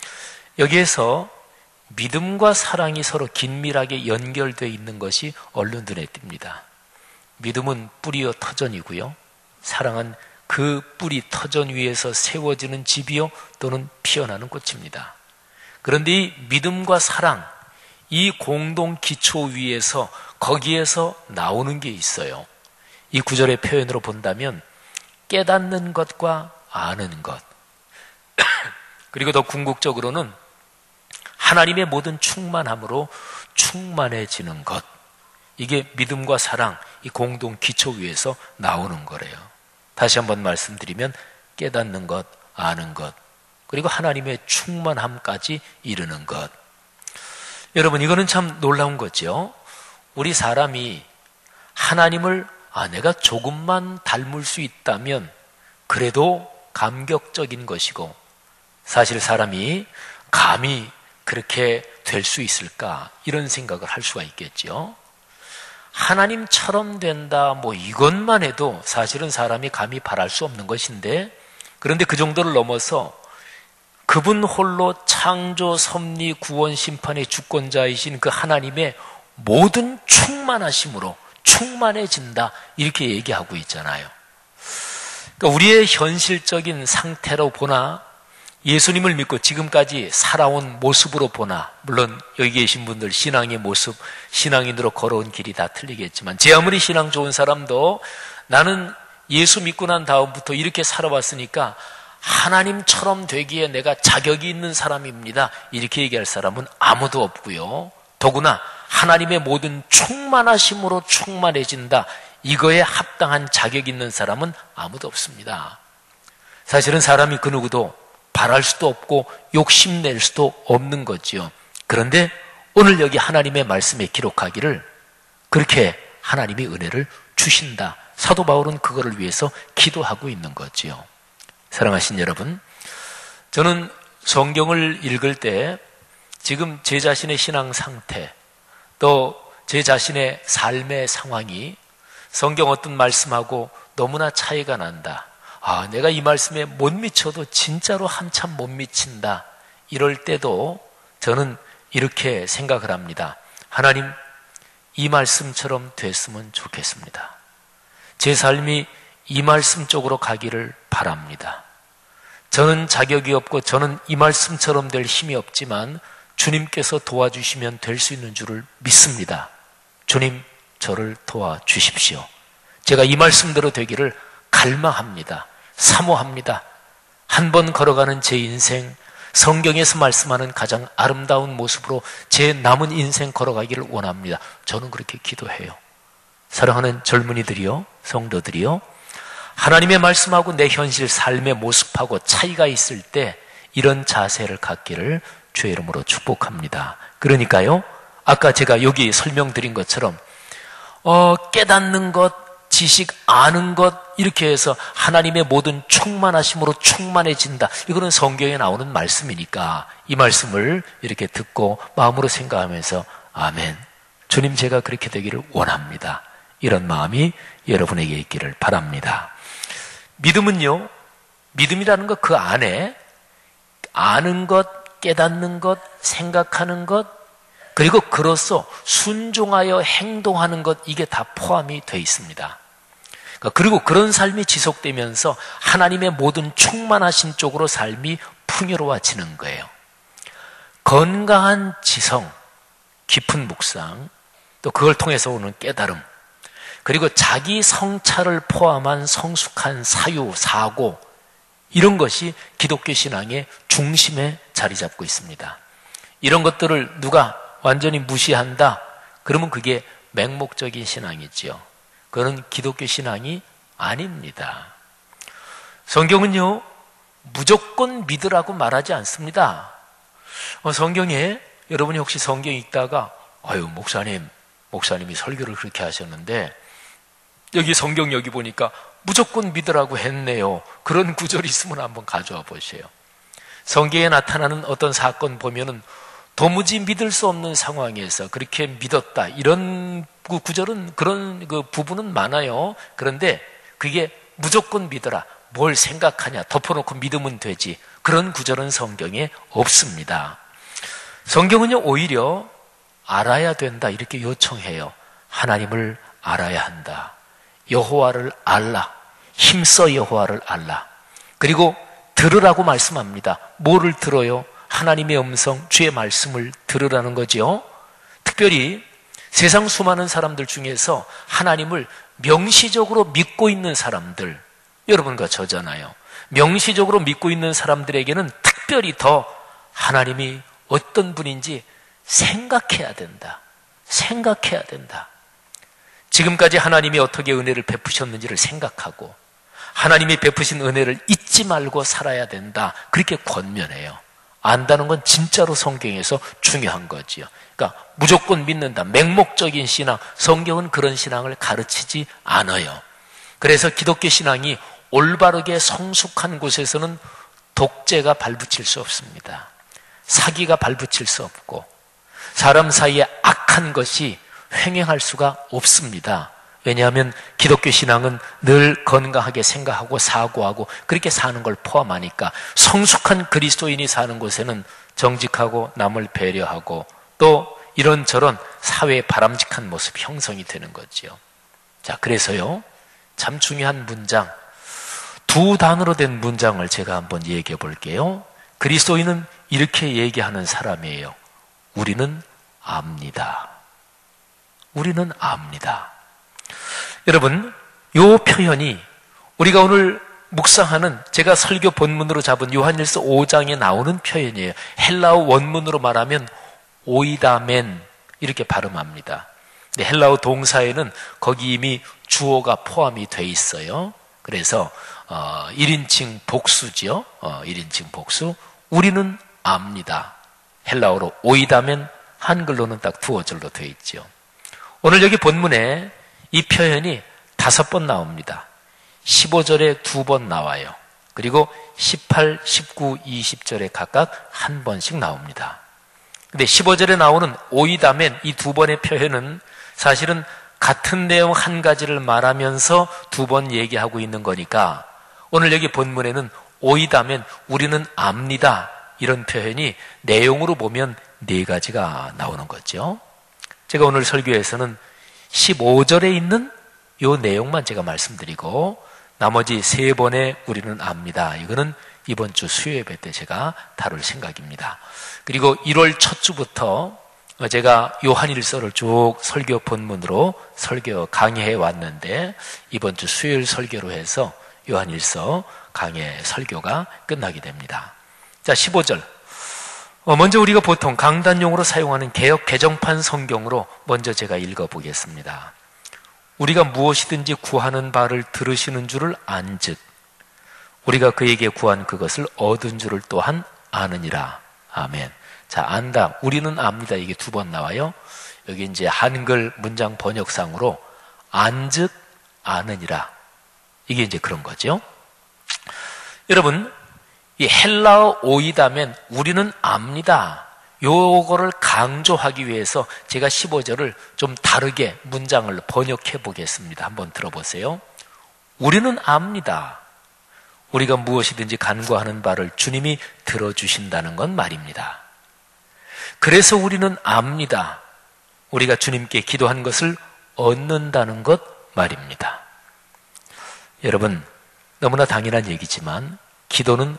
여기에서 믿음과 사랑이 서로 긴밀하게 연결되어 있는 것이 얼른 눈에 띕니다. 믿음은 뿌리여 터전이고요, 사랑은 그 뿌리 터전 위에서 세워지는 집이요 또는 피어나는 꽃입니다. 그런데 이 믿음과 사랑, 이 공동 기초 위에서 거기에서 나오는 게 있어요. 이 구절의 표현으로 본다면 깨닫는 것과 아는 것, 그리고 더 궁극적으로는 하나님의 모든 충만함으로 충만해지는 것, 이게 믿음과 사랑, 이 공동 기초 위에서 나오는 거래요. 다시 한번 말씀드리면 깨닫는 것, 아는 것, 그리고 하나님의 충만함까지 이르는 것. 여러분, 이거는 참 놀라운 거죠. 우리 사람이 하나님을 아, 내가 조금만 닮을 수 있다면 그래도 감격적인 것이고, 사실 사람이 감히 그렇게 될 수 있을까 이런 생각을 할 수가 있겠죠. 하나님처럼 된다, 뭐 이것만 해도 사실은 사람이 감히 바랄 수 없는 것인데, 그런데 그 정도를 넘어서 그분 홀로 창조, 섭리, 구원, 심판의 주권자이신 그 하나님의 모든 충만하심으로 충만해진다, 이렇게 얘기하고 있잖아요. 그러니까 우리의 현실적인 상태로 보나, 예수님을 믿고 지금까지 살아온 모습으로 보나, 물론 여기 계신 분들 신앙의 모습, 신앙인으로 걸어온 길이 다 틀리겠지만, 제 아무리 신앙 좋은 사람도 나는 예수 믿고 난 다음부터 이렇게 살아왔으니까 하나님처럼 되기에 내가 자격이 있는 사람입니다, 이렇게 얘기할 사람은 아무도 없고요. 더구나 하나님의 모든 충만하심으로 충만해진다, 이거에 합당한 자격 있는 사람은 아무도 없습니다. 사실은 사람이 그 누구도 바랄 수도 없고 욕심낼 수도 없는 거지요. 그런데 오늘 여기 하나님의 말씀에 기록하기를 그렇게 하나님이 은혜를 주신다, 사도 바울은 그거를 위해서 기도하고 있는 거지요. 사랑하신 여러분, 저는 성경을 읽을 때 지금 제 자신의 신앙 상태, 또 제 자신의 삶의 상황이 성경 어떤 말씀하고 너무나 차이가 난다, 아, 내가 이 말씀에 못 미쳐도 진짜로 한참 못 미친다, 이럴 때도 저는 이렇게 생각을 합니다. 하나님, 이 말씀처럼 됐으면 좋겠습니다. 제 삶이 이 말씀 쪽으로 가기를 바랍니다. 저는 자격이 없고 저는 이 말씀처럼 될 힘이 없지만 주님께서 도와주시면 될 수 있는 줄을 믿습니다. 주님, 저를 도와주십시오. 제가 이 말씀대로 되기를 갈망합니다. 사모합니다. 한 번 걸어가는 제 인생, 성경에서 말씀하는 가장 아름다운 모습으로 제 남은 인생 걸어가기를 원합니다. 저는 그렇게 기도해요. 사랑하는 젊은이들이요, 성도들이요, 하나님의 말씀하고 내 현실 삶의 모습하고 차이가 있을 때 이런 자세를 갖기를 주의 이름으로 축복합니다. 그러니까요, 아까 제가 여기 설명드린 것처럼 어, 깨닫는 것, 지식, 아는 것, 이렇게 해서 하나님의 모든 충만하심으로 충만해진다. 이거는 성경에 나오는 말씀이니까 이 말씀을 이렇게 듣고 마음으로 생각하면서 아멘, 주님 제가 그렇게 되기를 원합니다. 이런 마음이 여러분에게 있기를 바랍니다. 믿음은요, 믿음이라는 것 그 안에 아는 것, 깨닫는 것, 생각하는 것, 그리고 그로써 순종하여 행동하는 것, 이게 다 포함이 되어 있습니다. 그리고 그런 삶이 지속되면서 하나님의 모든 충만하신 쪽으로 삶이 풍요로워지는 거예요. 건강한 지성, 깊은 묵상, 또 그걸 통해서 오는 깨달음, 그리고 자기 성찰을 포함한 성숙한 사유, 사고, 이런 것이 기독교 신앙의 중심에 자리 잡고 있습니다. 이런 것들을 누가 완전히 무시한다? 그러면 그게 맹목적인 신앙이지요. 그건 기독교 신앙이 아닙니다. 성경은요, 무조건 믿으라고 말하지 않습니다. 어, 성경에 여러분이 혹시 성경 읽다가 아유 목사님, 목사님이 설교를 그렇게 하셨는데 여기 성경 여기 보니까 무조건 믿으라고 했네요. 그런 구절이 있으면 한번 가져와 보세요. 성경에 나타나는 어떤 사건 보면은 도무지 믿을 수 없는 상황에서 그렇게 믿었다, 이런 그 구절은, 그런 그 부분은 많아요. 그런데 그게 무조건 믿어라, 뭘 생각하냐, 덮어놓고 믿으면 되지, 그런 구절은 성경에 없습니다. 성경은요, 오히려 알아야 된다 이렇게 요청해요. 하나님을 알아야 한다. 여호와를 알라. 힘써 여호와를 알라. 그리고 들으라고 말씀합니다. 뭐를 들어요? 하나님의 음성, 주의 말씀을 들으라는 거죠. 특별히 세상 수많은 사람들 중에서 하나님을 명시적으로 믿고 있는 사람들, 여러분과 저잖아요. 명시적으로 믿고 있는 사람들에게는 특별히 더 하나님이 어떤 분인지 생각해야 된다. 생각해야 된다. 지금까지 하나님이 어떻게 은혜를 베푸셨는지를 생각하고 하나님이 베푸신 은혜를 잊지 말고 살아야 된다. 그렇게 권면해요. 안다는 건 진짜로 성경에서 중요한 거지요. 그러니까 무조건 믿는다, 맹목적인 신앙, 성경은 그런 신앙을 가르치지 않아요. 그래서 기독교 신앙이 올바르게 성숙한 곳에서는 독재가 발붙일 수 없습니다. 사기가 발붙일 수 없고 사람 사이에 악한 것이 횡행할 수가 없습니다. 왜냐하면 기독교 신앙은 늘 건강하게 생각하고 사고하고 그렇게 사는 걸 포함하니까 성숙한 그리스도인이 사는 곳에는 정직하고 남을 배려하고 또 이런저런 사회의 바람직한 모습 형성이 되는 거지요. 자, 그래서요, 참 중요한 문장, 두 단어로 된 문장을 제가 한번 얘기해 볼게요. 그리스도인은 이렇게 얘기하는 사람이에요. 우리는 압니다. 우리는 압니다. 여러분, 이 표현이 우리가 오늘 묵상하는, 제가 설교 본문으로 잡은 요한일서 오 장에 나오는 표현이에요. 헬라어 원문으로 말하면 오이다멘 이렇게 발음합니다. 근데 헬라어 동사에는 거기 이미 주어가 포함이 돼 있어요. 그래서 어, 일 인칭 복수지요. 어, 일 인칭 복수. 우리는 압니다. 헬라어로 오이다멘, 한글로는 딱 두어 절로 되어 있죠. 오늘 여기 본문에 이 표현이 다섯 번 나옵니다. 십오 절에 두 번 나와요. 그리고 십팔, 십구, 이십 절에 각각 한 번씩 나옵니다. 근데 십오 절에 나오는 오이다멘, 이 두 번의 표현은 사실은 같은 내용 한 가지를 말하면서 두 번 얘기하고 있는 거니까 오늘 여기 본문에는 오이다멘, 우리는 압니다, 이런 표현이 내용으로 보면 네 가지가 나오는 거죠. 제가 오늘 설교에서는 십오 절에 있는 이 내용만 제가 말씀드리고 나머지 세 번의 우리는 압니다, 이거는 이번 주 수요 예배 때 제가 다룰 생각입니다. 그리고 일월 첫 주부터 제가 요한일서를 쭉 설교 본문으로 설교 강의해 왔는데 이번 주 수요일 설교로 해서 요한일서 강의 설교가 끝나게 됩니다. 자, 십오 절. 어, 먼저 우리가 보통 강단용으로 사용하는 개역 개정판 성경으로 먼저 제가 읽어보겠습니다. 우리가 무엇이든지 구하는 바를 들으시는 줄을 안즉 우리가 그에게 구한 그것을 얻은 줄을 또한 아느니라. 아멘. 자, 안다. 우리는 압니다. 이게 두 번 나와요. 여기 이제 한글 문장 번역상으로 안즉 아느니라. 이게 이제 그런 거죠. 여러분, 이 헬라어 오이다면 우리는 압니다. 요거를 강조하기 위해서 제가 십오 절을 좀 다르게 문장을 번역해 보겠습니다. 한번 들어보세요. 우리는 압니다. 우리가 무엇이든지 간구하는 바를 주님이 들어주신다는 건 말입니다. 그래서 우리는 압니다. 우리가 주님께 기도한 것을 얻는다는 것 말입니다. 여러분, 너무나 당연한 얘기지만 기도는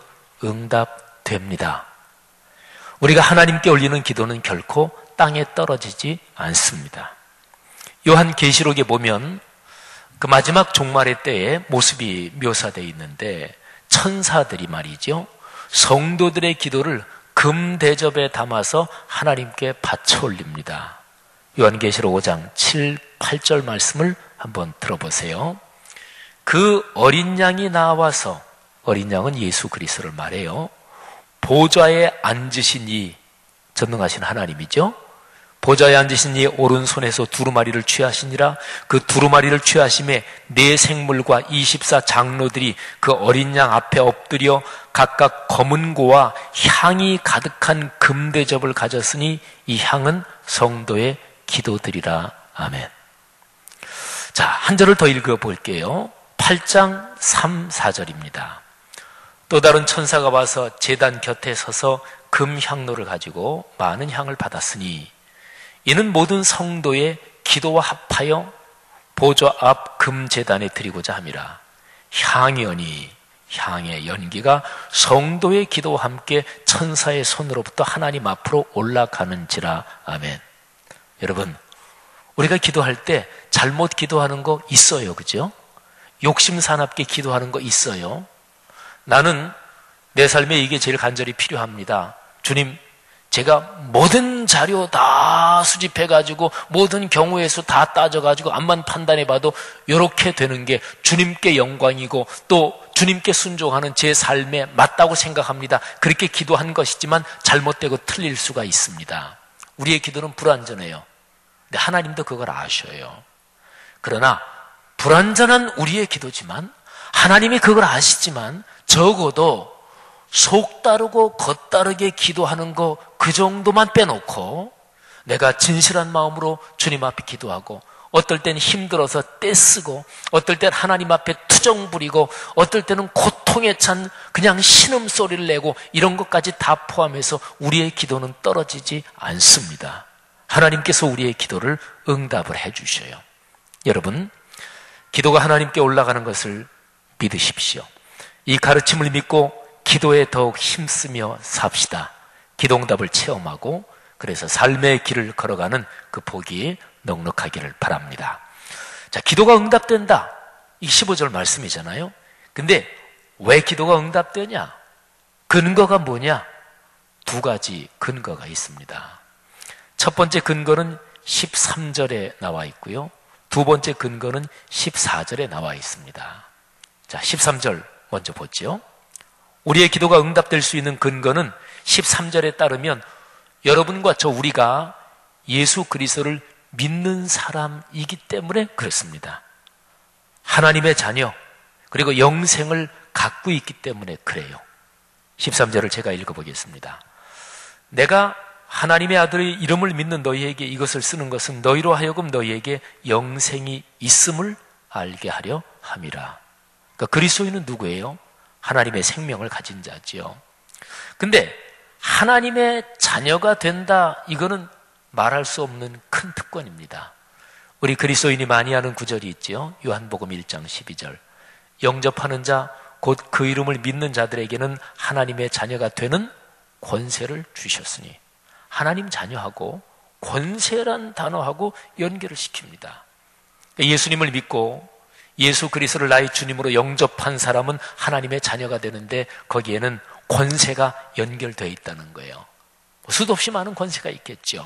응답됩니다. 우리가 하나님께 올리는 기도는 결코 땅에 떨어지지 않습니다. 요한계시록에 보면 그 마지막 종말의 때에 모습이 묘사되어 있는데 천사들이 말이죠, 성도들의 기도를 금대접에 담아서 하나님께 바쳐 올립니다. 요한계시록 오 장 칠, 팔 절 말씀을 한번 들어보세요. 그 어린 양이 나와서, 어린 양은 예수 그리스도를 말해요. 보좌에 앉으신 이, 전능하신 하나님이죠. 보좌에 앉으신 이 오른손에서 두루마리를 취하시니라. 그 두루마리를 취하심에 네 생물과 이십사 장로들이 그 어린 양 앞에 엎드려 각각 검은 고와 향이 가득한 금대접을 가졌으니 이 향은 성도의 기도들이라. 아멘. 자, 한 절을 더 읽어볼게요. 팔 장 삼, 사 절입니다. 또 다른 천사가 와서 제단 곁에 서서 금향로를 가지고 많은 향을 받았으니 이는 모든 성도의 기도와 합하여 보좌 앞 금제단에 드리고자 함이라. 향연이, 향의 연기가 성도의 기도와 함께 천사의 손으로부터 하나님 앞으로 올라가는지라. 아멘. 여러분, 우리가 기도할 때 잘못 기도하는 거 있어요, 그죠? 욕심 사납게 기도하는 거 있어요. 나는 내 삶에 이게 제일 간절히 필요합니다. 주님, 제가 모든 자료 다 수집해가지고 모든 경우의 수 다 따져가지고 암만 판단해봐도 이렇게 되는 게 주님께 영광이고 또 주님께 순종하는 제 삶에 맞다고 생각합니다. 그렇게 기도한 것이지만 잘못되고 틀릴 수가 있습니다. 우리의 기도는 불완전해요. 근데 하나님도 그걸 아셔요. 그러나 불완전한 우리의 기도지만 하나님이 그걸 아시지만 적어도 속 따르고 겉 따르게 기도하는 거 그 정도만 빼놓고 내가 진실한 마음으로 주님 앞에 기도하고 어떨 때는 힘들어서 떼쓰고 어떨 때는 하나님 앞에 투정 부리고 어떨 때는 고통에 찬 그냥 신음소리를 내고 이런 것까지 다 포함해서 우리의 기도는 떨어지지 않습니다. 하나님께서 우리의 기도를 응답을 해주셔요. 여러분, 기도가 하나님께 올라가는 것을 믿으십시오. 이 가르침을 믿고 기도에 더욱 힘쓰며 삽시다. 기도응답을 체험하고 그래서 삶의 길을 걸어가는 그 복이 넉넉하기를 바랍니다. 자, 기도가 응답된다. 이 십오 절 말씀이잖아요. 근데 왜 기도가 응답되냐? 근거가 뭐냐? 두 가지 근거가 있습니다. 첫 번째 근거는 십삼 절에 나와 있고요. 두 번째 근거는 십사 절에 나와 있습니다. 자, 십삼 절 먼저 보죠. 우리의 기도가 응답될 수 있는 근거는 십삼 절에 따르면 여러분과 저 우리가 예수 그리스도를 믿는 사람이기 때문에 그렇습니다. 하나님의 자녀 그리고 영생을 갖고 있기 때문에 그래요. 십삼 절을 제가 읽어보겠습니다. 내가 하나님의 아들의 이름을 믿는 너희에게 이것을 쓰는 것은 너희로 하여금 너희에게 영생이 있음을 알게 하려 함이라. 그러니까 그리스도인은 누구예요? 하나님의 생명을 가진 자지요. 근데 하나님의 자녀가 된다, 이거는 말할 수 없는 큰 특권입니다. 우리 그리스도인이 많이 하는 구절이 있죠. 요한복음 일 장 십이 절. 영접하는 자, 곧 그 이름을 믿는 자들에게는 하나님의 자녀가 되는 권세를 주셨으니, 하나님 자녀하고 권세란 단어하고 연결을 시킵니다. 예수님을 믿고 예수 그리스도를 나의 주님으로 영접한 사람은 하나님의 자녀가 되는데 거기에는 권세가 연결되어 있다는 거예요. 수도 없이 많은 권세가 있겠죠.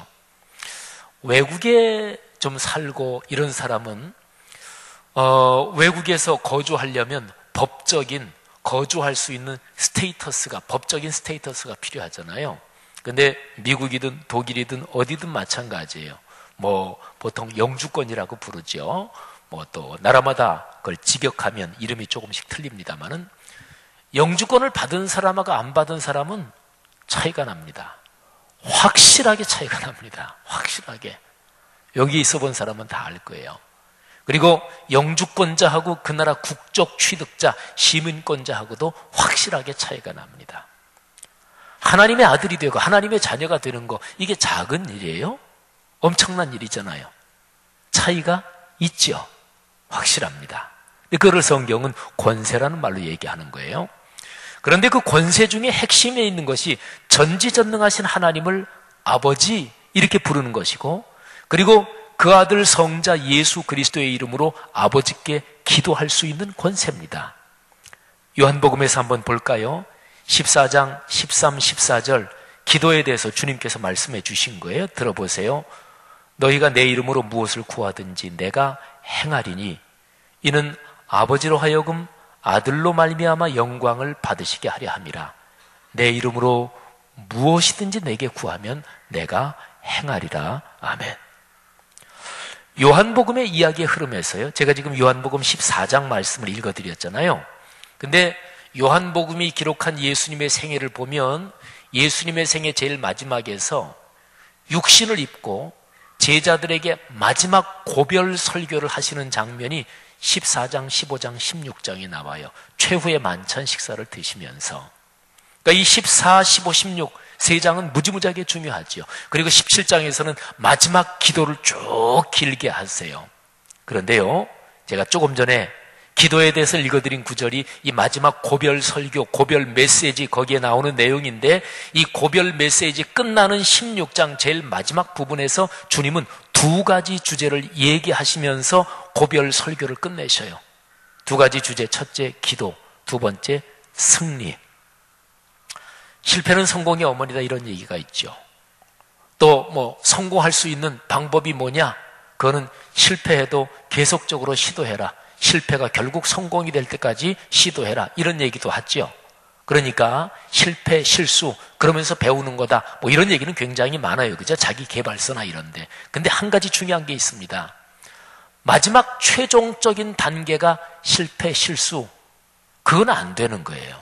외국에 좀 살고 이런 사람은 어, 외국에서 거주하려면 법적인 거주할 수 있는 스테이터스가 법적인 스테이터스가 필요하잖아요. 근데 미국이든 독일이든 어디든 마찬가지예요. 뭐 보통 영주권이라고 부르죠. 뭐 또 나라마다 그걸 직역하면 이름이 조금씩 틀립니다만은 영주권을 받은 사람하고 안 받은 사람은 차이가 납니다. 확실하게 차이가 납니다. 확실하게. 여기 있어 본 사람은 다 알 거예요. 그리고 영주권자하고 그 나라 국적 취득자, 시민권자하고도 확실하게 차이가 납니다. 하나님의 아들이 되고 하나님의 자녀가 되는 거, 이게 작은 일이에요? 엄청난 일이잖아요. 차이가 있죠. 확실합니다. 그걸 성경은 권세라는 말로 얘기하는 거예요. 그런데 그 권세 중에 핵심에 있는 것이 전지전능하신 하나님을 아버지 이렇게 부르는 것이고, 그리고 그 아들 성자 예수 그리스도의 이름으로 아버지께 기도할 수 있는 권세입니다. 요한복음에서 한번 볼까요? 십사 장 십삼, 십사 절 기도에 대해서 주님께서 말씀해 주신 거예요. 들어보세요. 너희가 내 이름으로 무엇을 구하든지 내가 행하리니 이는 아버지로 하여금 아들로 말미암아 영광을 받으시게 하려 함이라. 내 이름으로 무엇이든지 내게 구하면 내가 행하리라. 아멘. 요한복음의 이야기의 흐름에서요, 제가 지금 요한복음 십사 장 말씀을 읽어드렸잖아요. 근데 요한복음이 기록한 예수님의 생애를 보면 예수님의 생애 제일 마지막에서 육신을 입고 제자들에게 마지막 고별 설교를 하시는 장면이 십사 장, 십오 장, 십육 장에 나와요. 최후의 만찬 식사를 드시면서. 그러니까 이 십사, 십오, 십육 세 장은 무지무지하게 중요하죠. 그리고 십칠 장에서는 마지막 기도를 쭉 길게 하세요. 그런데요, 제가 조금 전에 기도에 대해서 읽어드린 구절이 이 마지막 고별 설교, 고별 메시지 거기에 나오는 내용인데, 이 고별 메시지 끝나는 십육 장 제일 마지막 부분에서 주님은 두 가지 주제를 얘기하시면서 고별 설교를 끝내셔요. 두 가지 주제, 첫째 기도, 두 번째 승리. 실패는 성공의 어머니다, 이런 얘기가 있죠. 또 뭐 성공할 수 있는 방법이 뭐냐? 그거는 실패해도 계속적으로 시도해라. 실패가 결국 성공이 될 때까지 시도해라. 이런 얘기도 하죠. 그러니까 실패, 실수 그러면서 배우는 거다. 뭐 이런 얘기는 굉장히 많아요. 그죠? 자기 개발서나 이런데. 근데 한 가지 중요한 게 있습니다. 마지막 최종적인 단계가 실패, 실수. 그건 안 되는 거예요.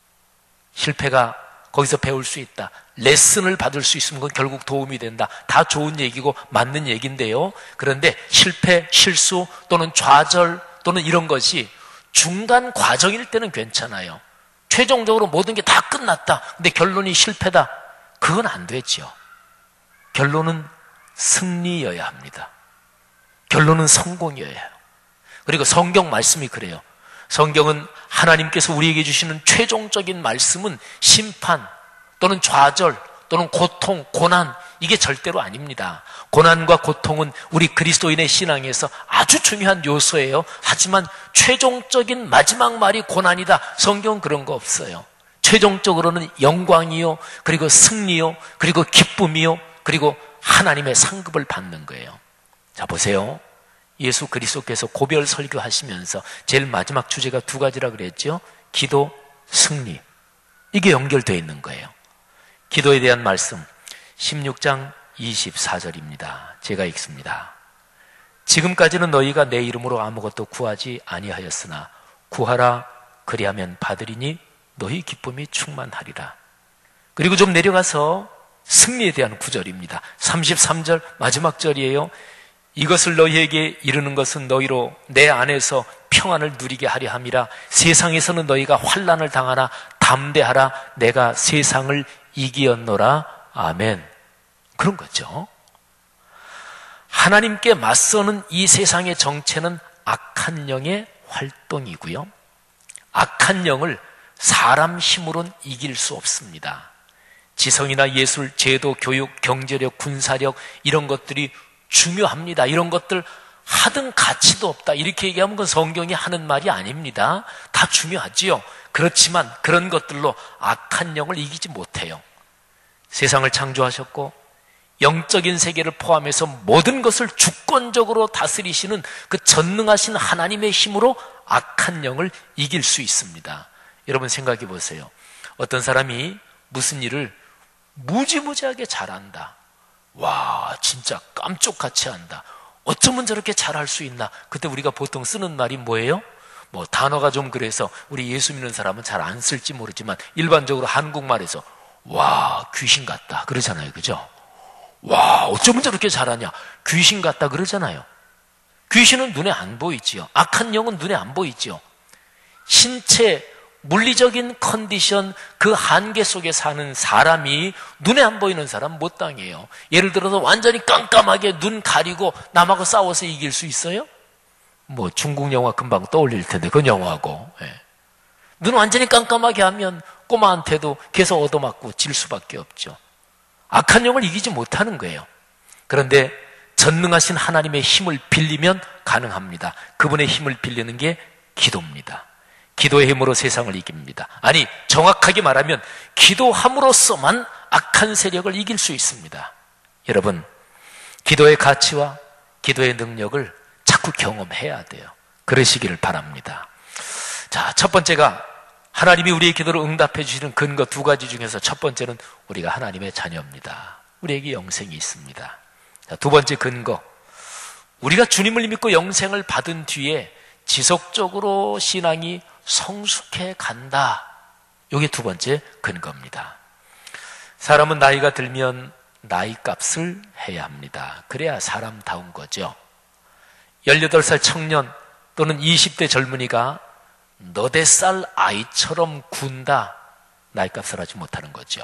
실패가 거기서 배울 수 있다. 레슨을 받을 수 있으면 그건 결국 도움이 된다. 다 좋은 얘기고 맞는 얘기인데요. 그런데 실패, 실수 또는 좌절 또는 이런 것이 중간 과정일 때는 괜찮아요. 최종적으로 모든 게 다 끝났다. 근데 결론이 실패다. 그건 안 되죠. 결론은 승리여야 합니다. 결론은 성공이어야 해요. 그리고 성경 말씀이 그래요. 성경은 하나님께서 우리에게 주시는 최종적인 말씀은 심판 또는 좌절 또는 고통, 고난, 이게 절대로 아닙니다. 고난과 고통은 우리 그리스도인의 신앙에서 아주 중요한 요소예요. 하지만 최종적인 마지막 말이 고난이다. 성경은 그런 거 없어요. 최종적으로는 영광이요, 그리고 승리요, 그리고 기쁨이요, 그리고 하나님의 상급을 받는 거예요. 자, 보세요. 예수 그리스도께서 고별 설교하시면서 제일 마지막 주제가 두 가지라 그랬죠. 기도, 승리. 이게 연결되어 있는 거예요. 기도에 대한 말씀 십육 장 이십사 절입니다. 제가 읽습니다. 지금까지는 너희가 내 이름으로 아무것도 구하지 아니하였으나 구하라 그리하면 받으리니 너희 기쁨이 충만하리라. 그리고 좀 내려가서 승리에 대한 구절입니다. 삼십삼 절 마지막 절이에요. 이것을 너희에게 이르는 것은 너희로 내 안에서 평안을 누리게 하려 함이라. 세상에서는 너희가 환난을 당하나 담대하라. 내가 세상을 이기었노라. 아멘. 그런 거죠. 하나님께 맞서는 이 세상의 정체는 악한 영의 활동이고요. 악한 영을 사람 힘으로는 이길 수 없습니다. 지성이나 예술, 제도, 교육, 경제력, 군사력 이런 것들이 중요합니다. 이런 것들 하등 가치도 없다. 이렇게 얘기하면 그건 성경이 하는 말이 아닙니다. 다 중요하지요. 그렇지만 그런 것들로 악한 영을 이기지 못해요. 세상을 창조하셨고 영적인 세계를 포함해서 모든 것을 주권적으로 다스리시는 그 전능하신 하나님의 힘으로 악한 영을 이길 수 있습니다. 여러분 생각해 보세요. 어떤 사람이 무슨 일을 무지무지하게 잘한다. 와, 진짜 깜짝같이 한다. 어쩌면 저렇게 잘할 수 있나? 그때 우리가 보통 쓰는 말이 뭐예요? 뭐 단어가 좀 그래서 우리 예수 믿는 사람은 잘 안 쓸지 모르지만 일반적으로 한국말에서 와, 귀신 같다 그러잖아요. 그죠? 와, 어쩌면 저렇게 잘하냐? 귀신 같다 그러잖아요. 귀신은 눈에 안 보이지요. 악한 영은 눈에 안 보이지요. 신체, 물리적인 컨디션, 그 한계 속에 사는 사람이 눈에 안 보이는 사람 못 당해요. 예를 들어서 완전히 깜깜하게 눈 가리고 남하고 싸워서 이길 수 있어요? 뭐 중국 영화 금방 떠올릴 텐데 그 영화하고. 예. 눈 완전히 깜깜하게 하면 꼬마한테도 계속 얻어맞고 질 수밖에 없죠. 악한 영을 이기지 못하는 거예요. 그런데 전능하신 하나님의 힘을 빌리면 가능합니다. 그분의 힘을 빌리는 게 기도입니다. 기도의 힘으로 세상을 이깁니다. 아니, 정확하게 말하면 기도함으로써만 악한 세력을 이길 수 있습니다. 여러분, 기도의 가치와 기도의 능력을 자꾸 경험해야 돼요. 그러시기를 바랍니다. 자, 첫 번째가 하나님이 우리의 기도를 응답해 주시는 근거 두 가지 중에서 첫 번째는 우리가 하나님의 자녀입니다. 우리에게 영생이 있습니다. 자, 두 번째 근거, 우리가 주님을 믿고 영생을 받은 뒤에 지속적으로 신앙이 성숙해 간다. 이게 두 번째 근거입니다. 사람은 나이가 들면 나이 값을 해야 합니다. 그래야 사람다운 거죠. 열여덟 살 청년 또는 이십 대 젊은이가 너댓 살 아이처럼 군다. 나이값을 하지 못하는 거죠.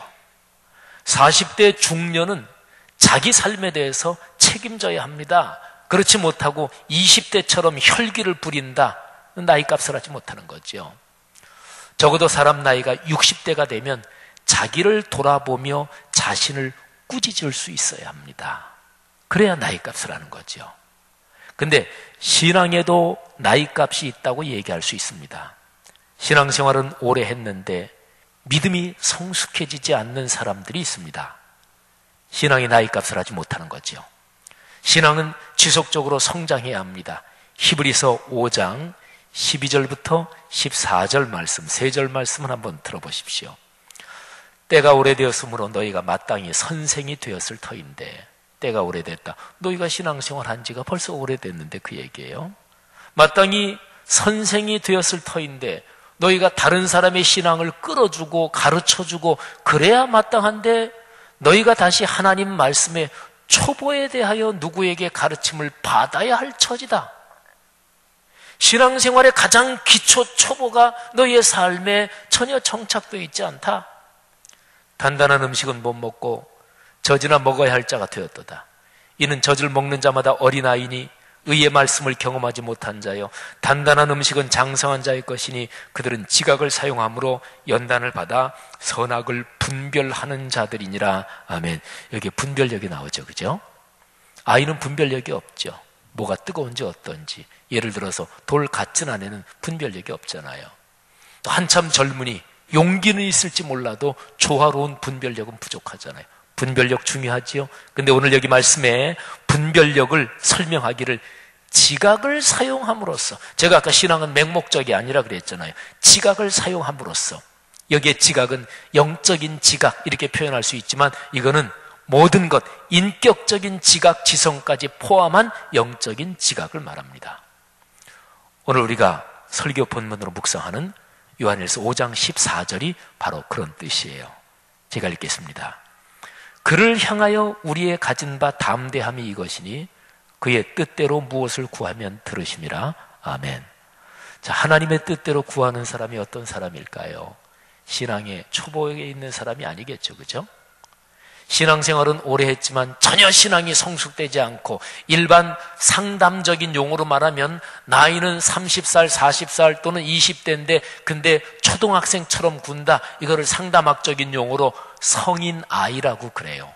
사십 대 중년은 자기 삶에 대해서 책임져야 합니다. 그렇지 못하고 이십 대처럼 혈기를 부린다. 나이값을 하지 못하는 거죠. 적어도 사람 나이가 육십 대가 되면 자기를 돌아보며 자신을 꾸짖을 수 있어야 합니다. 그래야 나이값을 하는 거죠. 근데 신앙에도 나이값이 있다고 얘기할 수 있습니다. 신앙생활은 오래 했는데 믿음이 성숙해지지 않는 사람들이 있습니다. 신앙이 나이값을 하지 못하는 거죠. 신앙은 지속적으로 성장해야 합니다. 히브리서 오 장 십이 절부터 십사 절 말씀, 세 절 말씀을 한번 들어보십시오. 때가 오래되었으므로 너희가 마땅히 선생이 되었을 터인데, 때가 오래됐다. 너희가 신앙생활 한 지가 벌써 오래됐는데 그 얘기예요. 마땅히 선생이 되었을 터인데 너희가 다른 사람의 신앙을 끌어주고 가르쳐주고 그래야 마땅한데 너희가 다시 하나님 말씀의 초보에 대하여 누구에게 가르침을 받아야 할 처지다. 신앙생활의 가장 기초 초보가 너희의 삶에 전혀 정착되어 있지 않다. 단단한 음식은 못 먹고 젖이나 먹어야 할 자가 되었도다. 이는 젖을 먹는 자마다 어린아이니 의의 말씀을 경험하지 못한 자요, 단단한 음식은 장성한 자의 것이니 그들은 지각을 사용함으로 연단을 받아 선악을 분별하는 자들이니라. 아멘. 여기 분별력이 나오죠, 그죠? 아이는 분별력이 없죠. 뭐가 뜨거운지 어떤지. 예를 들어서 돌 같은 안에는 분별력이 없잖아요. 또 한참 젊으니 용기는 있을지 몰라도 조화로운 분별력은 부족하잖아요. 분별력 중요하지요. 근데 오늘 여기 말씀에 분별력을 설명하기를 지각을 사용함으로써, 제가 아까 신앙은 맹목적이 아니라 그랬잖아요. 지각을 사용함으로써, 여기에 지각은 영적인 지각 이렇게 표현할 수 있지만 이거는 모든 것, 인격적인 지각 지성까지 포함한 영적인 지각을 말합니다. 오늘 우리가 설교 본문으로 묵상하는 요한일서 오 장 십사 절이 바로 그런 뜻이에요. 제가 읽겠습니다. 그를 향하여 우리의 가진 바 담대함이 이것이니 그의 뜻대로 무엇을 구하면 들으심이라. 아멘. 자, 하나님의 뜻대로 구하는 사람이 어떤 사람일까요? 신앙의 초보에 있는 사람이 아니겠죠, 그죠? 신앙생활은 오래 했지만 전혀 신앙이 성숙되지 않고, 일반 상담적인 용어로 말하면 나이는 서른 살, 사십 살 또는 이십 대인데 근데 초등학생처럼 군다. 이거를 상담학적인 용어로 성인 아이라고 그래요.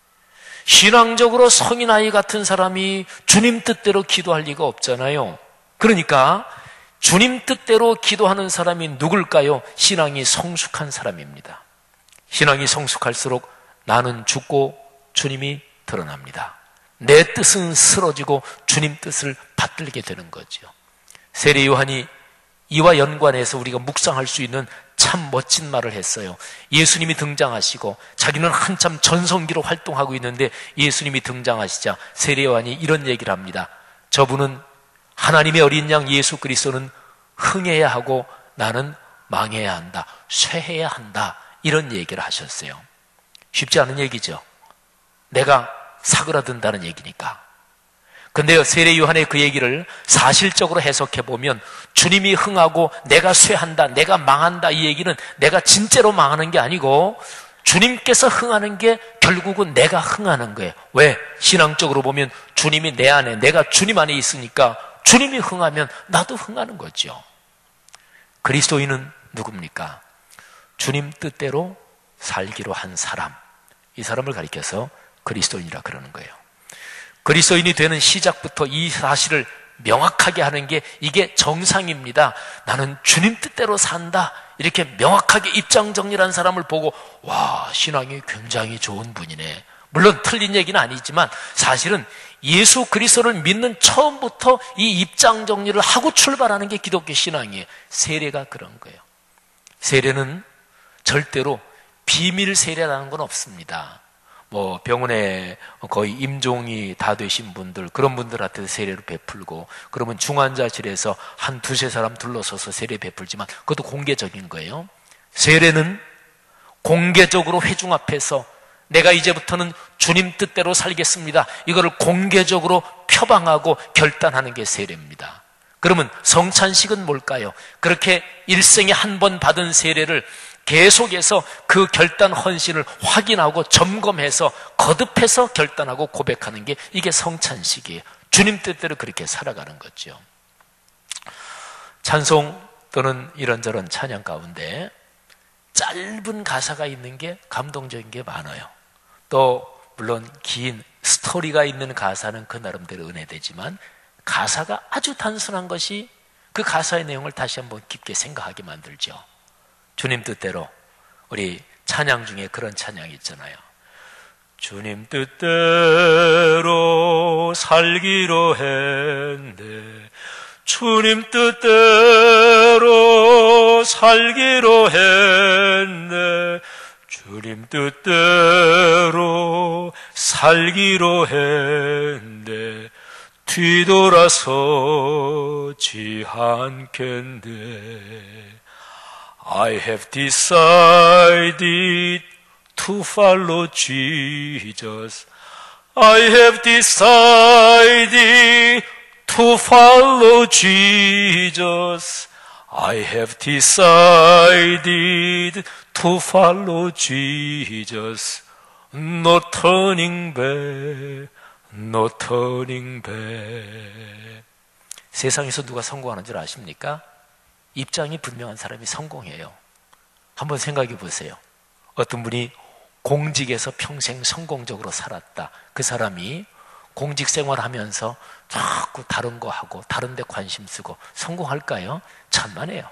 신앙적으로 성인 아이 같은 사람이 주님 뜻대로 기도할 리가 없잖아요. 그러니까 주님 뜻대로 기도하는 사람이 누굴까요? 신앙이 성숙한 사람입니다. 신앙이 성숙할수록 나는 죽고 주님이 드러납니다. 내 뜻은 쓰러지고 주님 뜻을 받들게 되는 거죠. 세례 요한이 이와 연관해서 우리가 묵상할 수 있는 참 멋진 말을 했어요. 예수님이 등장하시고 자기는 한참 전성기로 활동하고 있는데 예수님이 등장하시자 세례 요한이 이런 얘기를 합니다. 저분은 하나님의 어린 양 예수 그리스도는 흥해야 하고 나는 망해야 한다, 쇠해야 한다, 이런 얘기를 하셨어요. 쉽지 않은 얘기죠. 내가 사그라든다는 얘기니까. 근데요, 세례 요한의 그 얘기를 사실적으로 해석해 보면 주님이 흥하고 내가 쇠한다, 내가 망한다, 이 얘기는 내가 진짜로 망하는 게 아니고 주님께서 흥하는 게 결국은 내가 흥하는 거예요. 왜? 신앙적으로 보면 주님이 내 안에, 내가 주님 안에 있으니까 주님이 흥하면 나도 흥하는 거죠. 그리스도인은 누굽니까? 주님 뜻대로 살기로 한 사람, 이 사람을 가리켜서 그리스도인이라 그러는 거예요. 그리스도인이 되는 시작부터 이 사실을 명확하게 하는 게 이게 정상입니다. 나는 주님 뜻대로 산다, 이렇게 명확하게 입장 정리를 한 사람을 보고 와, 신앙이 굉장히 좋은 분이네. 물론 틀린 얘기는 아니지만 사실은 예수 그리스도를 믿는 처음부터 이 입장 정리를 하고 출발하는 게 기독교 신앙이에요. 세례가 그런 거예요. 세례는 절대로 비밀 세례라는 건 없습니다. 뭐 병원에 거의 임종이 다 되신 분들, 그런 분들한테 세례를 베풀고, 그러면 중환자실에서 한 두세 사람 둘러서서 세례 베풀지만 그것도 공개적인 거예요. 세례는 공개적으로 회중 앞에서 내가 이제부터는 주님 뜻대로 살겠습니다, 이거를 공개적으로 표방하고 결단하는 게 세례입니다. 그러면 성찬식은 뭘까요? 그렇게 일생에 한 번 받은 세례를 계속해서 그 결단 헌신을 확인하고 점검해서 거듭해서 결단하고 고백하는 게 이게 성찬식이에요. 주님 뜻대로 그렇게 살아가는 거죠. 찬송 또는 이런저런 찬양 가운데 짧은 가사가 있는 게 감동적인 게 많아요. 또 물론 긴 스토리가 있는 가사는 그 나름대로 은혜되지만 가사가 아주 단순한 것이 그 가사의 내용을 다시 한번 깊게 생각하게 만들죠. 주님 뜻대로, 우리 찬양 중에 그런 찬양이 있잖아요. 주님 뜻대로 살기로 했네, 주님 뜻대로 살기로 했네, 주님 뜻대로 살기로 했네, 뒤돌아서지 않겠네. I have decided to follow Jesus. I have decided to follow Jesus. I have decided to follow Jesus. No turning back, no turning back. 세상에서 누가 성공하는 줄 아십니까? 입장이 분명한 사람이 성공해요. 한번 생각해 보세요. 어떤 분이 공직에서 평생 성공적으로 살았다. 그 사람이 공직 생활하면서 자꾸 다른 거 하고 다른 데 관심 쓰고 성공할까요? 천만에요.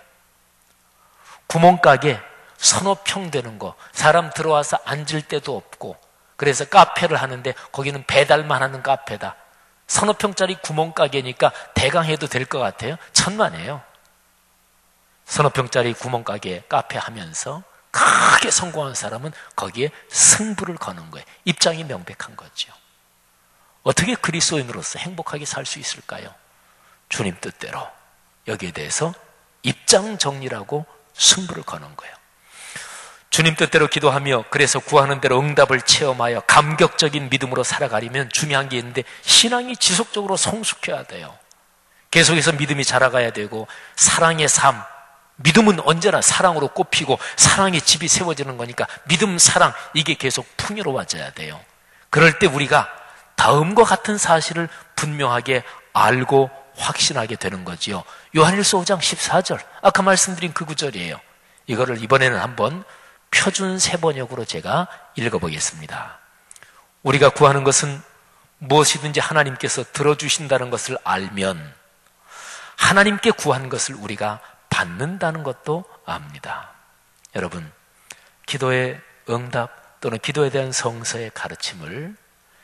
구멍가게 서너 평 되는 거, 사람 들어와서 앉을 데도 없고, 그래서 카페를 하는데 거기는 배달만 하는 카페다. 서너 평짜리 구멍가게니까 대강 해도 될 것 같아요? 천만에요. 서너 평짜리 구멍가게 카페 하면서 크게 성공한 사람은 거기에 승부를 거는 거예요. 입장이 명백한 거죠. 어떻게 그리스도인으로서 행복하게 살 수 있을까요? 주님 뜻대로. 여기에 대해서 입장 정리라고 승부를 거는 거예요. 주님 뜻대로 기도하며 그래서 구하는 대로 응답을 체험하여 감격적인 믿음으로 살아가려면 중요한 게 있는데, 신앙이 지속적으로 성숙해야 돼요. 계속해서 믿음이 자라가야 되고, 사랑의 삶, 믿음은 언제나 사랑으로 꼽히고 사랑의 집이 세워지는 거니까 믿음, 사랑, 이게 계속 풍요로워져야 돼요. 그럴 때 우리가 다음과 같은 사실을 분명하게 알고 확신하게 되는 거지요. 요한일서 오 장 십사 절, 아까 말씀드린 그 구절이에요. 이거를 이번에는 한번 표준 세번역으로 제가 읽어보겠습니다. 우리가 구하는 것은 무엇이든지 하나님께서 들어주신다는 것을 알면 하나님께 구한 것을 우리가 받는다는 것도 압니다. 여러분, 기도의 응답 또는 기도에 대한 성서의 가르침을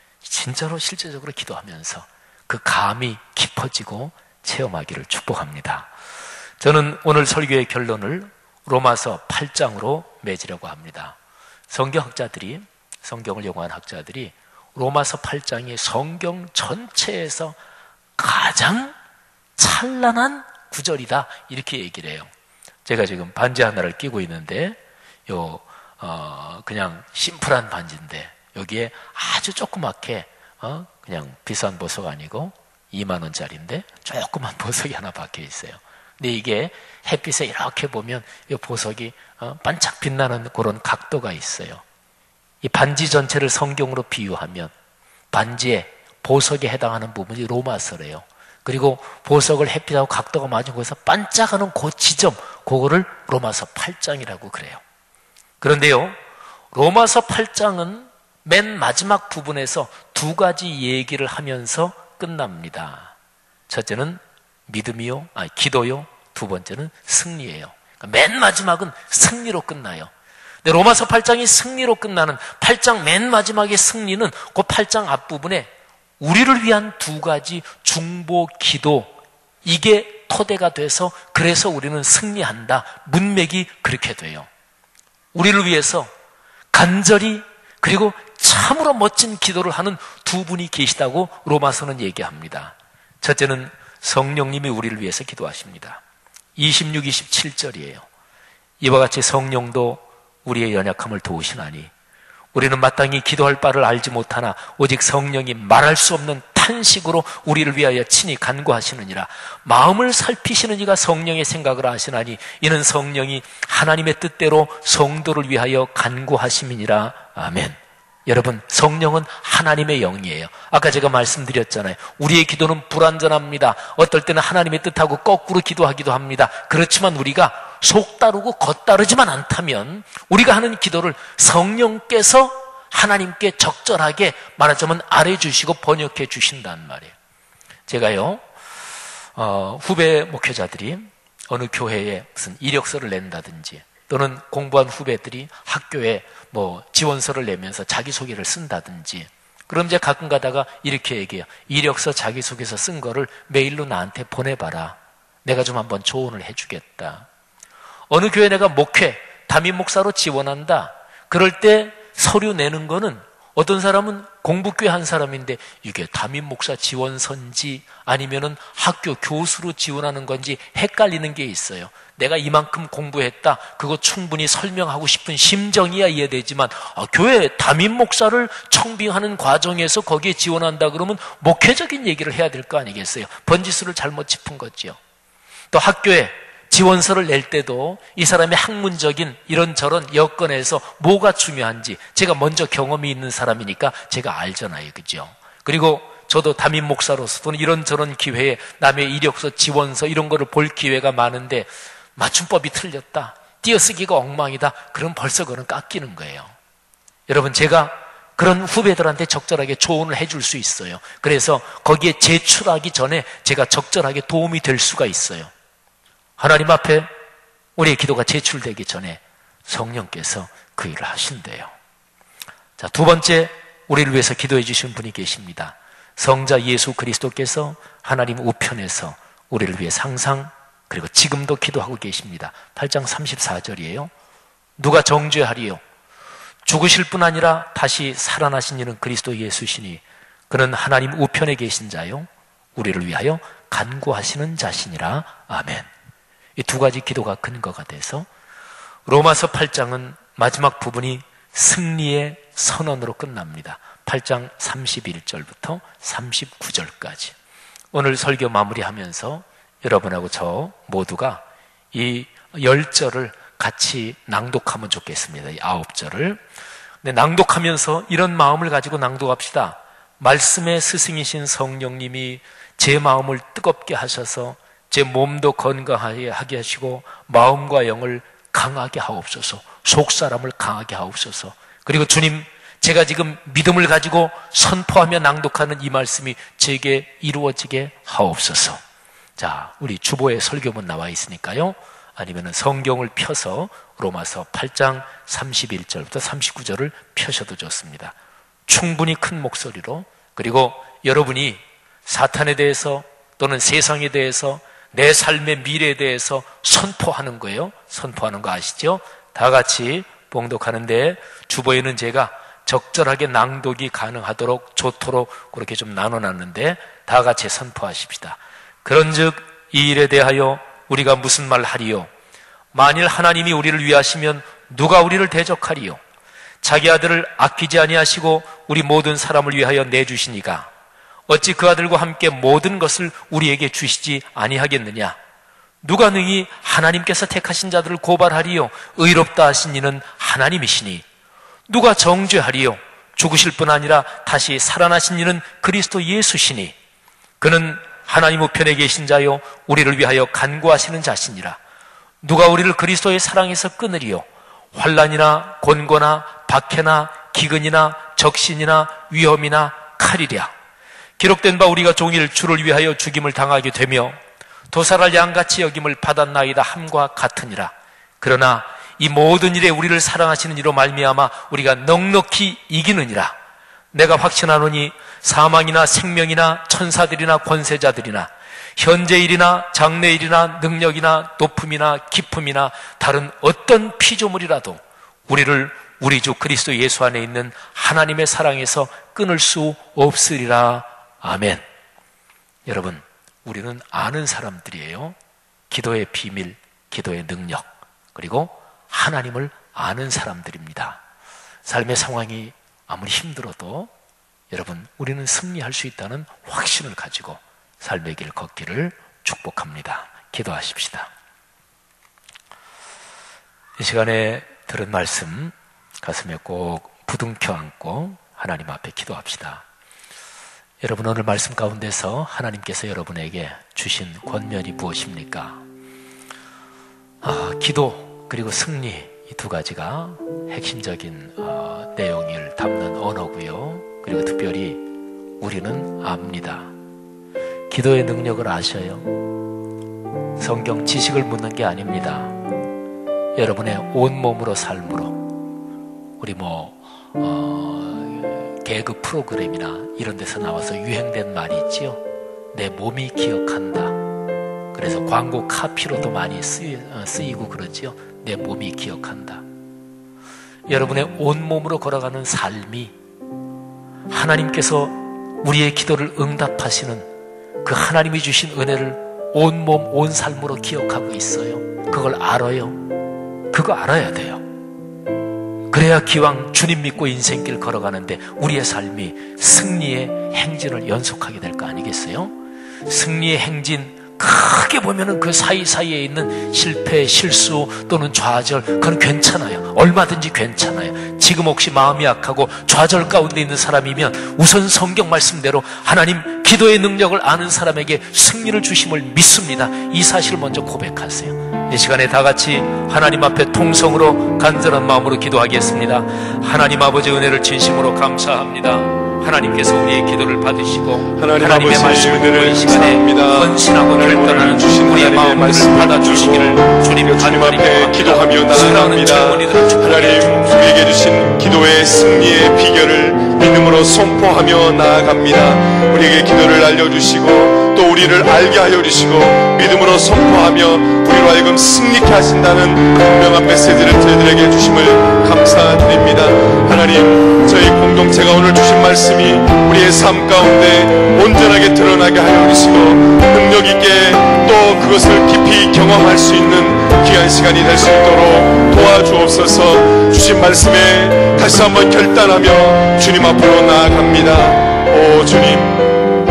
진짜로 실제적으로 기도하면서 그 감이 깊어지고 체험하기를 축복합니다. 저는 오늘 설교의 결론을 로마서 팔 장으로 맺으려고 합니다. 성경학자들이, 성경을 연구한 학자들이 로마서 팔 장이 성경 전체에서 가장 찬란한 구절이다 이렇게 얘기를 해요. 제가 지금 반지 하나를 끼고 있는데 요 어, 그냥 심플한 반지인데 여기에 아주 조그맣게 어, 그냥 비싼 보석 아니고 이만 원짜리인데 조그만 보석이 하나 박혀 있어요. 근데 이게 햇빛에 이렇게 보면 이 보석이 어, 반짝 빛나는 그런 각도가 있어요. 이 반지 전체를 성경으로 비유하면 반지에 보석에 해당하는 부분이 로마서래요. 그리고 보석을 햇빛하고 각도가 맞은 곳에서 반짝하는 그 지점, 그거를 로마서 팔 장이라고 그래요. 그런데요, 로마서 팔 장은 맨 마지막 부분에서 두 가지 얘기를 하면서 끝납니다. 첫째는 믿음이요, 아니 기도요. 두 번째는 승리예요. 그러니까 맨 마지막은 승리로 끝나요. 근데 로마서 팔 장이 승리로 끝나는 팔 장 맨 마지막의 승리는 그 팔 장 앞부분에 우리를 위한 두 가지 중보 기도, 이게 토대가 돼서 그래서 우리는 승리한다. 문맥이 그렇게 돼요. 우리를 위해서 간절히 그리고 참으로 멋진 기도를 하는 두 분이 계시다고 로마서는 얘기합니다. 첫째는 성령님이 우리를 위해서 기도하십니다. 이십육, 이십칠 절이에요. 이와 같이 성령도 우리의 연약함을 도우시나니 우리는 마땅히 기도할 바를 알지 못하나 오직 성령이 말할 수 없는 탄식으로 우리를 위하여 친히 간구하시느니라. 마음을 살피시는 이가 성령의 생각을 아시나니 이는 성령이 하나님의 뜻대로 성도를 위하여 간구하심이니라. 아멘. 여러분, 성령은 하나님의 영이에요. 아까 제가 말씀드렸잖아요. 우리의 기도는 불완전합니다. 어떨 때는 하나님의 뜻하고 거꾸로 기도하기도 합니다. 그렇지만 우리가 속 따르고 겉 따르지만 않다면 우리가 하는 기도를 성령께서 하나님께 적절하게 말하자면 알아주시고 번역해 주신단 말이에요. 제가요 어, 후배 목회자들이 어느 교회에 무슨 이력서를 낸다든지 또는 공부한 후배들이 학교에 뭐 지원서를 내면서 자기소개를 쓴다든지, 그럼 이제 가끔 가다가 이렇게 얘기해요. 이력서 자기소개서 쓴 거를 메일로 나한테 보내봐라. 내가 좀 한번 조언을 해주겠다. 어느 교회 내가 목회, 담임 목사로 지원한다. 그럴 때 서류 내는 거는 어떤 사람은 공부교회 한 사람인데 이게 담임 목사 지원서인지 아니면은 학교 교수로 지원하는 건지 헷갈리는 게 있어요. 내가 이만큼 공부했다. 그거 충분히 설명하고 싶은 심정이야 이해되지만 아, 교회 담임 목사를 청빙하는 과정에서 거기에 지원한다 그러면 목회적인 얘기를 해야 될 거 아니겠어요. 번지수를 잘못 짚은 거죠. 또 학교에 지원서를 낼 때도 이 사람의 학문적인 이런저런 여건에서 뭐가 중요한지 제가 먼저 경험이 있는 사람이니까 제가 알잖아요. 그죠? 그리고 저도 담임 목사로서 또는 이런저런 기회에 남의 이력서, 지원서 이런 거를 볼 기회가 많은데 맞춤법이 틀렸다, 띄어쓰기가 엉망이다, 그럼 벌써 그건 깎이는 거예요. 여러분, 제가 그런 후배들한테 적절하게 조언을 해줄 수 있어요. 그래서 거기에 제출하기 전에 제가 적절하게 도움이 될 수가 있어요. 하나님 앞에 우리의 기도가 제출되기 전에 성령께서 그 일을 하신대요. 자, 두 번째, 우리를 위해서 기도해 주신 분이 계십니다. 성자 예수 그리스도께서 하나님 우편에서 우리를 위해 항상 그리고 지금도 기도하고 계십니다. 팔 장 삼십사 절이에요. 누가 정죄하리요? 죽으실 뿐 아니라 다시 살아나신 이는 그리스도 예수시니 그는 하나님 우편에 계신 자요 우리를 위하여 간구하시는 자시니라. 아멘. 이 두 가지 기도가 근거가 돼서 로마서 팔 장은 마지막 부분이 승리의 선언으로 끝납니다. 팔 장 삼십일 절부터 삼십구 절까지. 오늘 설교 마무리하면서 여러분하고 저 모두가 이 열 절을 같이 낭독하면 좋겠습니다. 이 아홉 절을. 근데 낭독하면서 이런 마음을 가지고 낭독합시다. 말씀의 스승이신 성령님이 제 마음을 뜨겁게 하셔서 제 몸도 건강하게 하게 하시고 마음과 영을 강하게 하옵소서. 속사람을 강하게 하옵소서. 그리고 주님, 제가 지금 믿음을 가지고 선포하며 낭독하는 이 말씀이 제게 이루어지게 하옵소서. 자, 우리 주보에 설교문 나와 있으니까요. 아니면 성경을 펴서 로마서 팔 장 삼십일 절부터 삼십구 절을 펴셔도 좋습니다. 충분히 큰 목소리로, 그리고 여러분이 사탄에 대해서 또는 세상에 대해서 내 삶의 미래에 대해서 선포하는 거예요. 선포하는 거 아시죠? 다 같이 봉독하는데 주보에는 제가 적절하게 낭독이 가능하도록 좋도록 그렇게 좀 나눠놨는데 다 같이 선포하십시다. 그런즉 이 일에 대하여 우리가 무슨 말 하리요? 만일 하나님이 우리를 위하시면 누가 우리를 대적하리요? 자기 아들을 아끼지 아니하시고 우리 모든 사람을 위하여 내주시니가 어찌 그 아들과 함께 모든 것을 우리에게 주시지 아니하겠느냐? 누가 능히 하나님께서 택하신 자들을 고발하리요? 의롭다 하신 이는 하나님이시니 누가 정죄하리요? 죽으실 뿐 아니라 다시 살아나신 이는 그리스도 예수시니 그는 하나님 우편에 계신 자요 우리를 위하여 간구하시는 자시니라. 누가 우리를 그리스도의 사랑에서 끊으리요? 환난이나 곤고나 박해나 기근이나 적신이나 위험이나 칼이랴. 기록된 바 우리가 종일 주를 위하여 죽임을 당하게 되며 도살할 양같이 여김을 받았나이다 함과 같으니라. 그러나 이 모든 일에 우리를 사랑하시는 이로 말미암아 우리가 넉넉히 이기느니라. 내가 확신하노니 사망이나 생명이나 천사들이나 권세자들이나 현재일이나 장래일이나 능력이나 높음이나 깊음이나 다른 어떤 피조물이라도 우리를 우리 주 그리스도 예수 안에 있는 하나님의 사랑에서 끊을 수 없으리라. 아멘. 여러분, 우리는 아는 사람들이에요. 기도의 비밀, 기도의 능력, 그리고 하나님을 아는 사람들입니다. 삶의 상황이 아무리 힘들어도 여러분, 우리는 승리할 수 있다는 확신을 가지고 삶의 길 걷기를 축복합니다. 기도하십시다. 이 시간에 들은 말씀 가슴에 꼭 부둥켜 안고 하나님 앞에 기도합시다. 여러분, 오늘 말씀 가운데서 하나님께서 여러분에게 주신 권면이 무엇입니까? 아, 기도 그리고 승리, 이 두 가지가 핵심적인 어, 내용을 담는 언어고요. 그리고 특별히 우리는 압니다. 기도의 능력을 아셔요. 성경 지식을 묻는 게 아닙니다. 여러분의 온몸으로 삶으로. 우리 뭐 어, 개그 프로그램이나 이런 데서 나와서 유행된 말이 있지요. 내 몸이 기억한다. 그래서 광고 카피로도 많이 쓰이, 쓰이고 그러지요. 내 몸이 기억한다. 여러분의 온몸으로 걸어가는 삶이 하나님께서 우리의 기도를 응답하시는 그 하나님이 주신 은혜를 온몸 온 삶으로 기억하고 있어요. 그걸 알아요. 그거 알아야 돼요. 그래야 기왕 주님 믿고 인생길 걸어가는데 우리의 삶이 승리의 행진을 연속하게 될 거 아니겠어요? 승리의 행진, 크게 보면은 그 사이사이에 있는 실패, 실수 또는 좌절, 그건 괜찮아요. 얼마든지 괜찮아요. 지금 혹시 마음이 약하고 좌절 가운데 있는 사람이면 우선 성경 말씀대로 하나님 기도의 능력을 아는 사람에게 승리를 주심을 믿습니다. 이 사실을 먼저 고백하세요. 이 시간에 다 같이 하나님 앞에 통성으로 간절한 마음으로 기도하겠습니다. 하나님 아버지, 은혜를 진심으로 감사합니다. 하나님께서 우리의 기도를 받으시고 하나님 하나님의 아버지, 말씀을 은혜를 듣고 이 시간에 감사합니다. 헌신하고 결단하는 주신 우리의 하나님의 마음을 말씀을 받아주시기를 주님 주님 간절히 앞에 기도하며 나아갑니다. 축복합니다. 하나님, 우리에게 주신 기도의 승리의 비결을 믿음으로 선포하며 나아갑니다. 우리에게 기도를 알려주시고 또 우리를 알게 하여 주시고 믿음으로 선포하며 우리로 하여금 승리케 하신다는 분명한 메시지를 저희들에게 주심을 감사드립니다. 하나님, 저희 공동체가 오늘 주신 말씀이 우리의 삶 가운데 온전하게 드러나게 하여 주시고 능력 있게 또 그것을 깊이 경험할 수 있는 귀한 시간이 될 수 있도록 도와주옵소서. 주신 말씀에 다시 한번 결단하며 주님 앞으로 나아갑니다. 오 주님,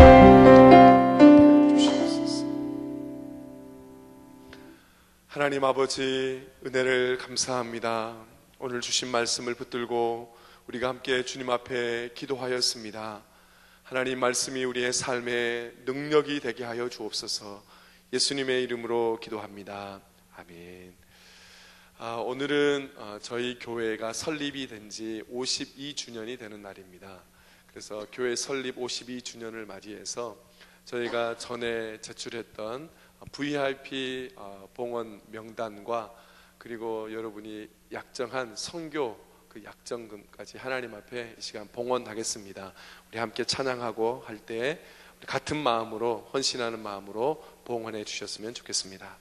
하나님 아버지, 은혜를 감사합니다. 오늘 주신 말씀을 붙들고 우리가 함께 주님 앞에 기도하였습니다. 하나님, 말씀이 우리의 삶의 능력이 되게 하여 주옵소서. 예수님의 이름으로 기도합니다. 아멘. 아, 오늘은 어, 저희 교회가 설립이 된 지 오십이 주년이 되는 날입니다. 그래서 교회 설립 오십이 주년을 맞이해서 저희가 전에 제출했던 브이아이피 봉헌 명단과 그리고 여러분이 약정한 선교 그 약정금까지 하나님 앞에 이 시간 봉헌하겠습니다. 우리 함께 찬양하고 할 때 같은 마음으로 헌신하는 마음으로 봉헌해 주셨으면 좋겠습니다.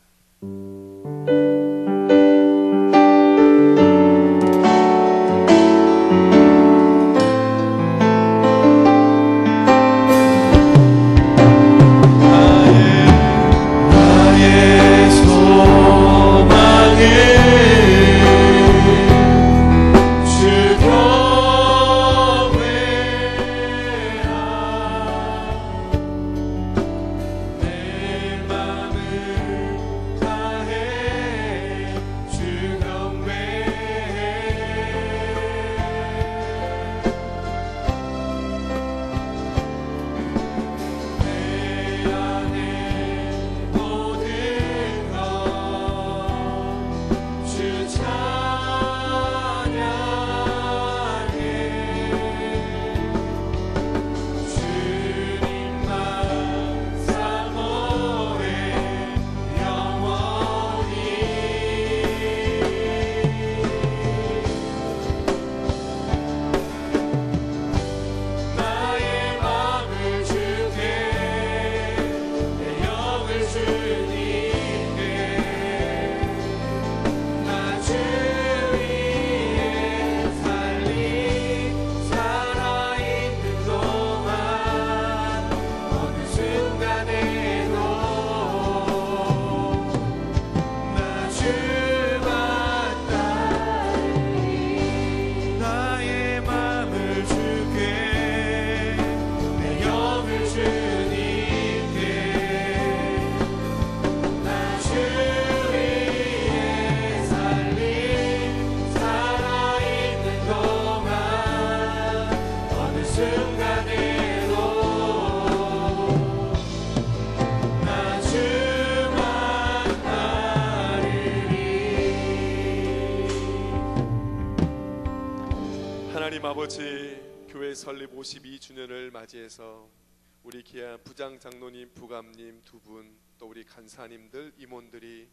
하나님 아버지, 교회 설립 오십이 주년을 맞이해서 우리 귀한 부장 장로님, 부감님 두 분, 또 우리 간사님들, 임원들이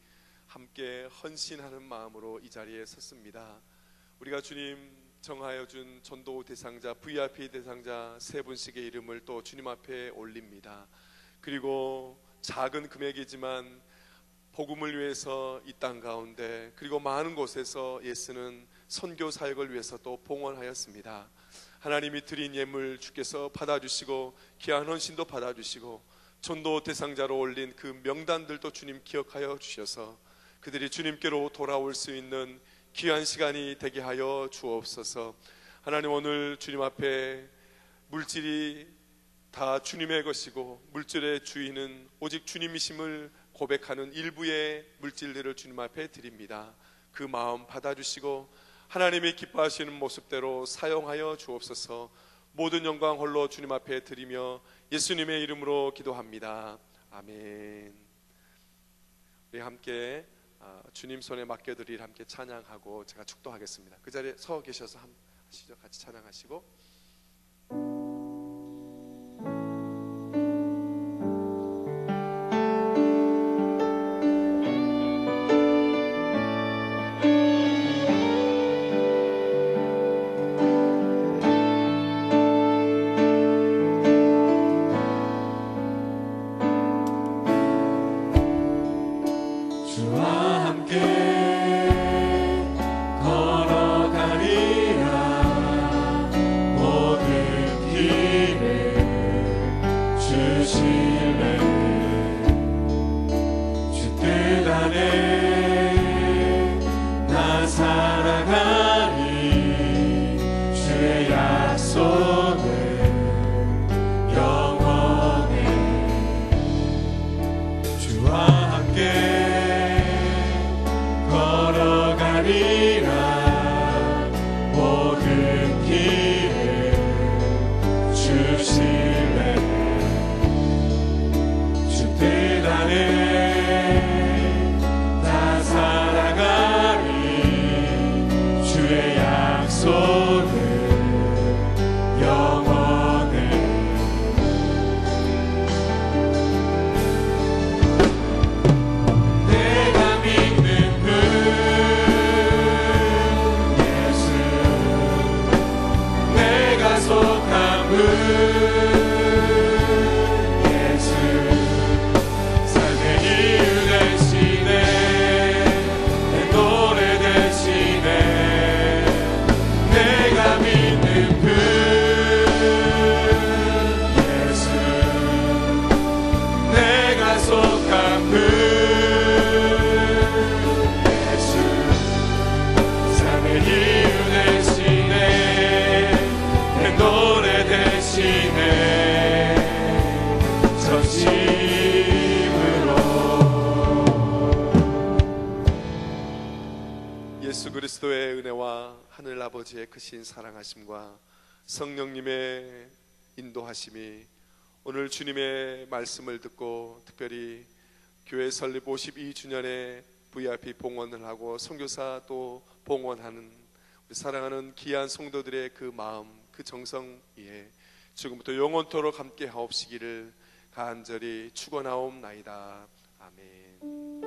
함께 헌신하는 마음으로 이 자리에 섰습니다. 우리가 주님 정하여 준 전도 대상자, 브이아이피 대상자 세 분씩의 이름을 또 주님 앞에 올립니다. 그리고 작은 금액이지만 복음을 위해서 이 땅 가운데 그리고 많은 곳에서 예수는 선교 사역을 위해서 또 봉헌하였습니다. 하나님이 드린 예물 주께서 받아주시고 귀한 헌신도 받아주시고 전도 대상자로 올린 그 명단들도 주님 기억하여 주셔서 그들이 주님께로 돌아올 수 있는 귀한 시간이 되게 하여 주옵소서. 하나님, 오늘 주님 앞에 물질이 다 주님의 것이고 물질의 주인은 오직 주님이심을 고백하는 일부의 물질들을 주님 앞에 드립니다. 그 마음 받아주시고 하나님이 기뻐하시는 모습대로 사용하여 주옵소서. 모든 영광 홀로 주님 앞에 드리며 예수님의 이름으로 기도합니다. 아멘. 우리 함께 주님 손에 맡겨드릴 함께 찬양하고 제가 축도하겠습니다. 그 자리에 서 계셔서 하시죠. 같이 찬양하시고. 그리스도의 은혜와 하늘 아버지의 크신 사랑하심과 성령님의 인도하심이 오늘 주님의 말씀을 듣고 특별히 교회 설립 오십이 주년에 브이아이피 봉헌을 하고 선교사 또 봉헌하는 우리 사랑하는 귀한 성도들의 그 마음, 그 정성 위에 지금부터 영원토록 함께 하옵시기를 간절히 축원하옵나이다. 아멘.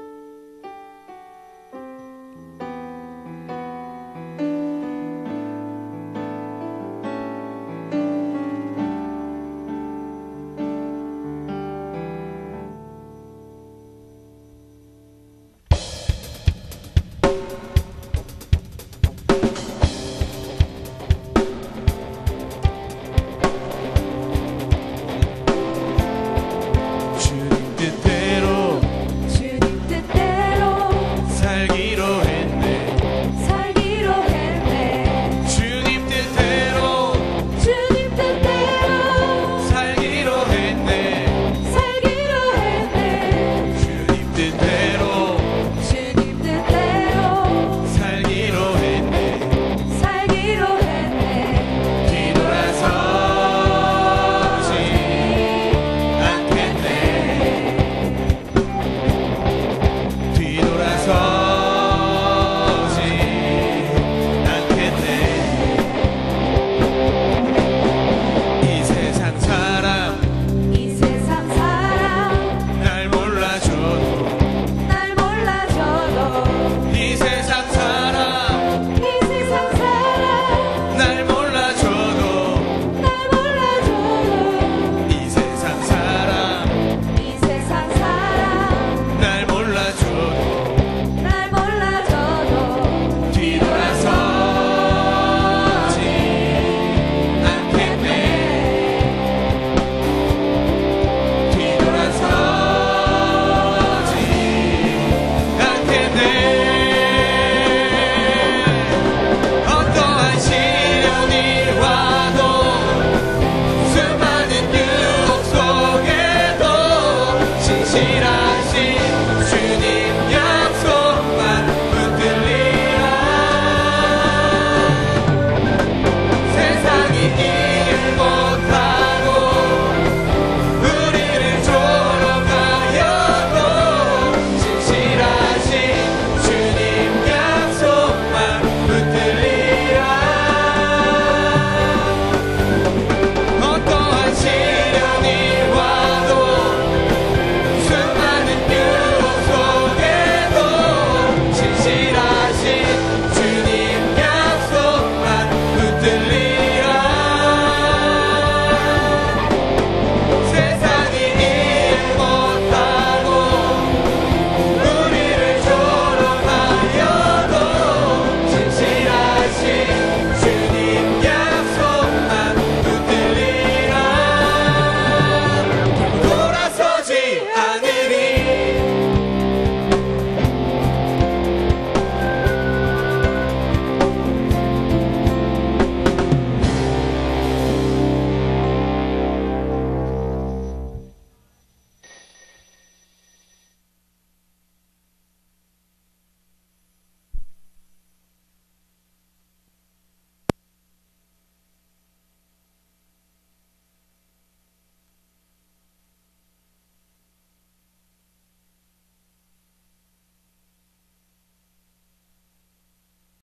주님 뜻대로 주님 뜻대로 살기로 했네. 살기로 했네. 주님 뜻대로 주님 뜻대로 살기로 했네. 살기로 했네. 주님 뜻대로 주님 뜻대로 살기로 했네. 살기로 했네. 뒤돌아서지 않겠네. 뒤돌아서지 않겠네. 이 세상 사람 이 세상 사람 날 몰라줘도 날 몰라줘도 이 세상 사람 이 세상 사람 날 몰라줘도 날 몰라줘도 이 세상 사람 이 세상 사람 날 몰라줘도 날 몰라줘도 뒤돌아서지 않겠네. 뒤돌아서지 않겠네. 어떠한 시련이 와도 수많은 유혹 속에도 신실한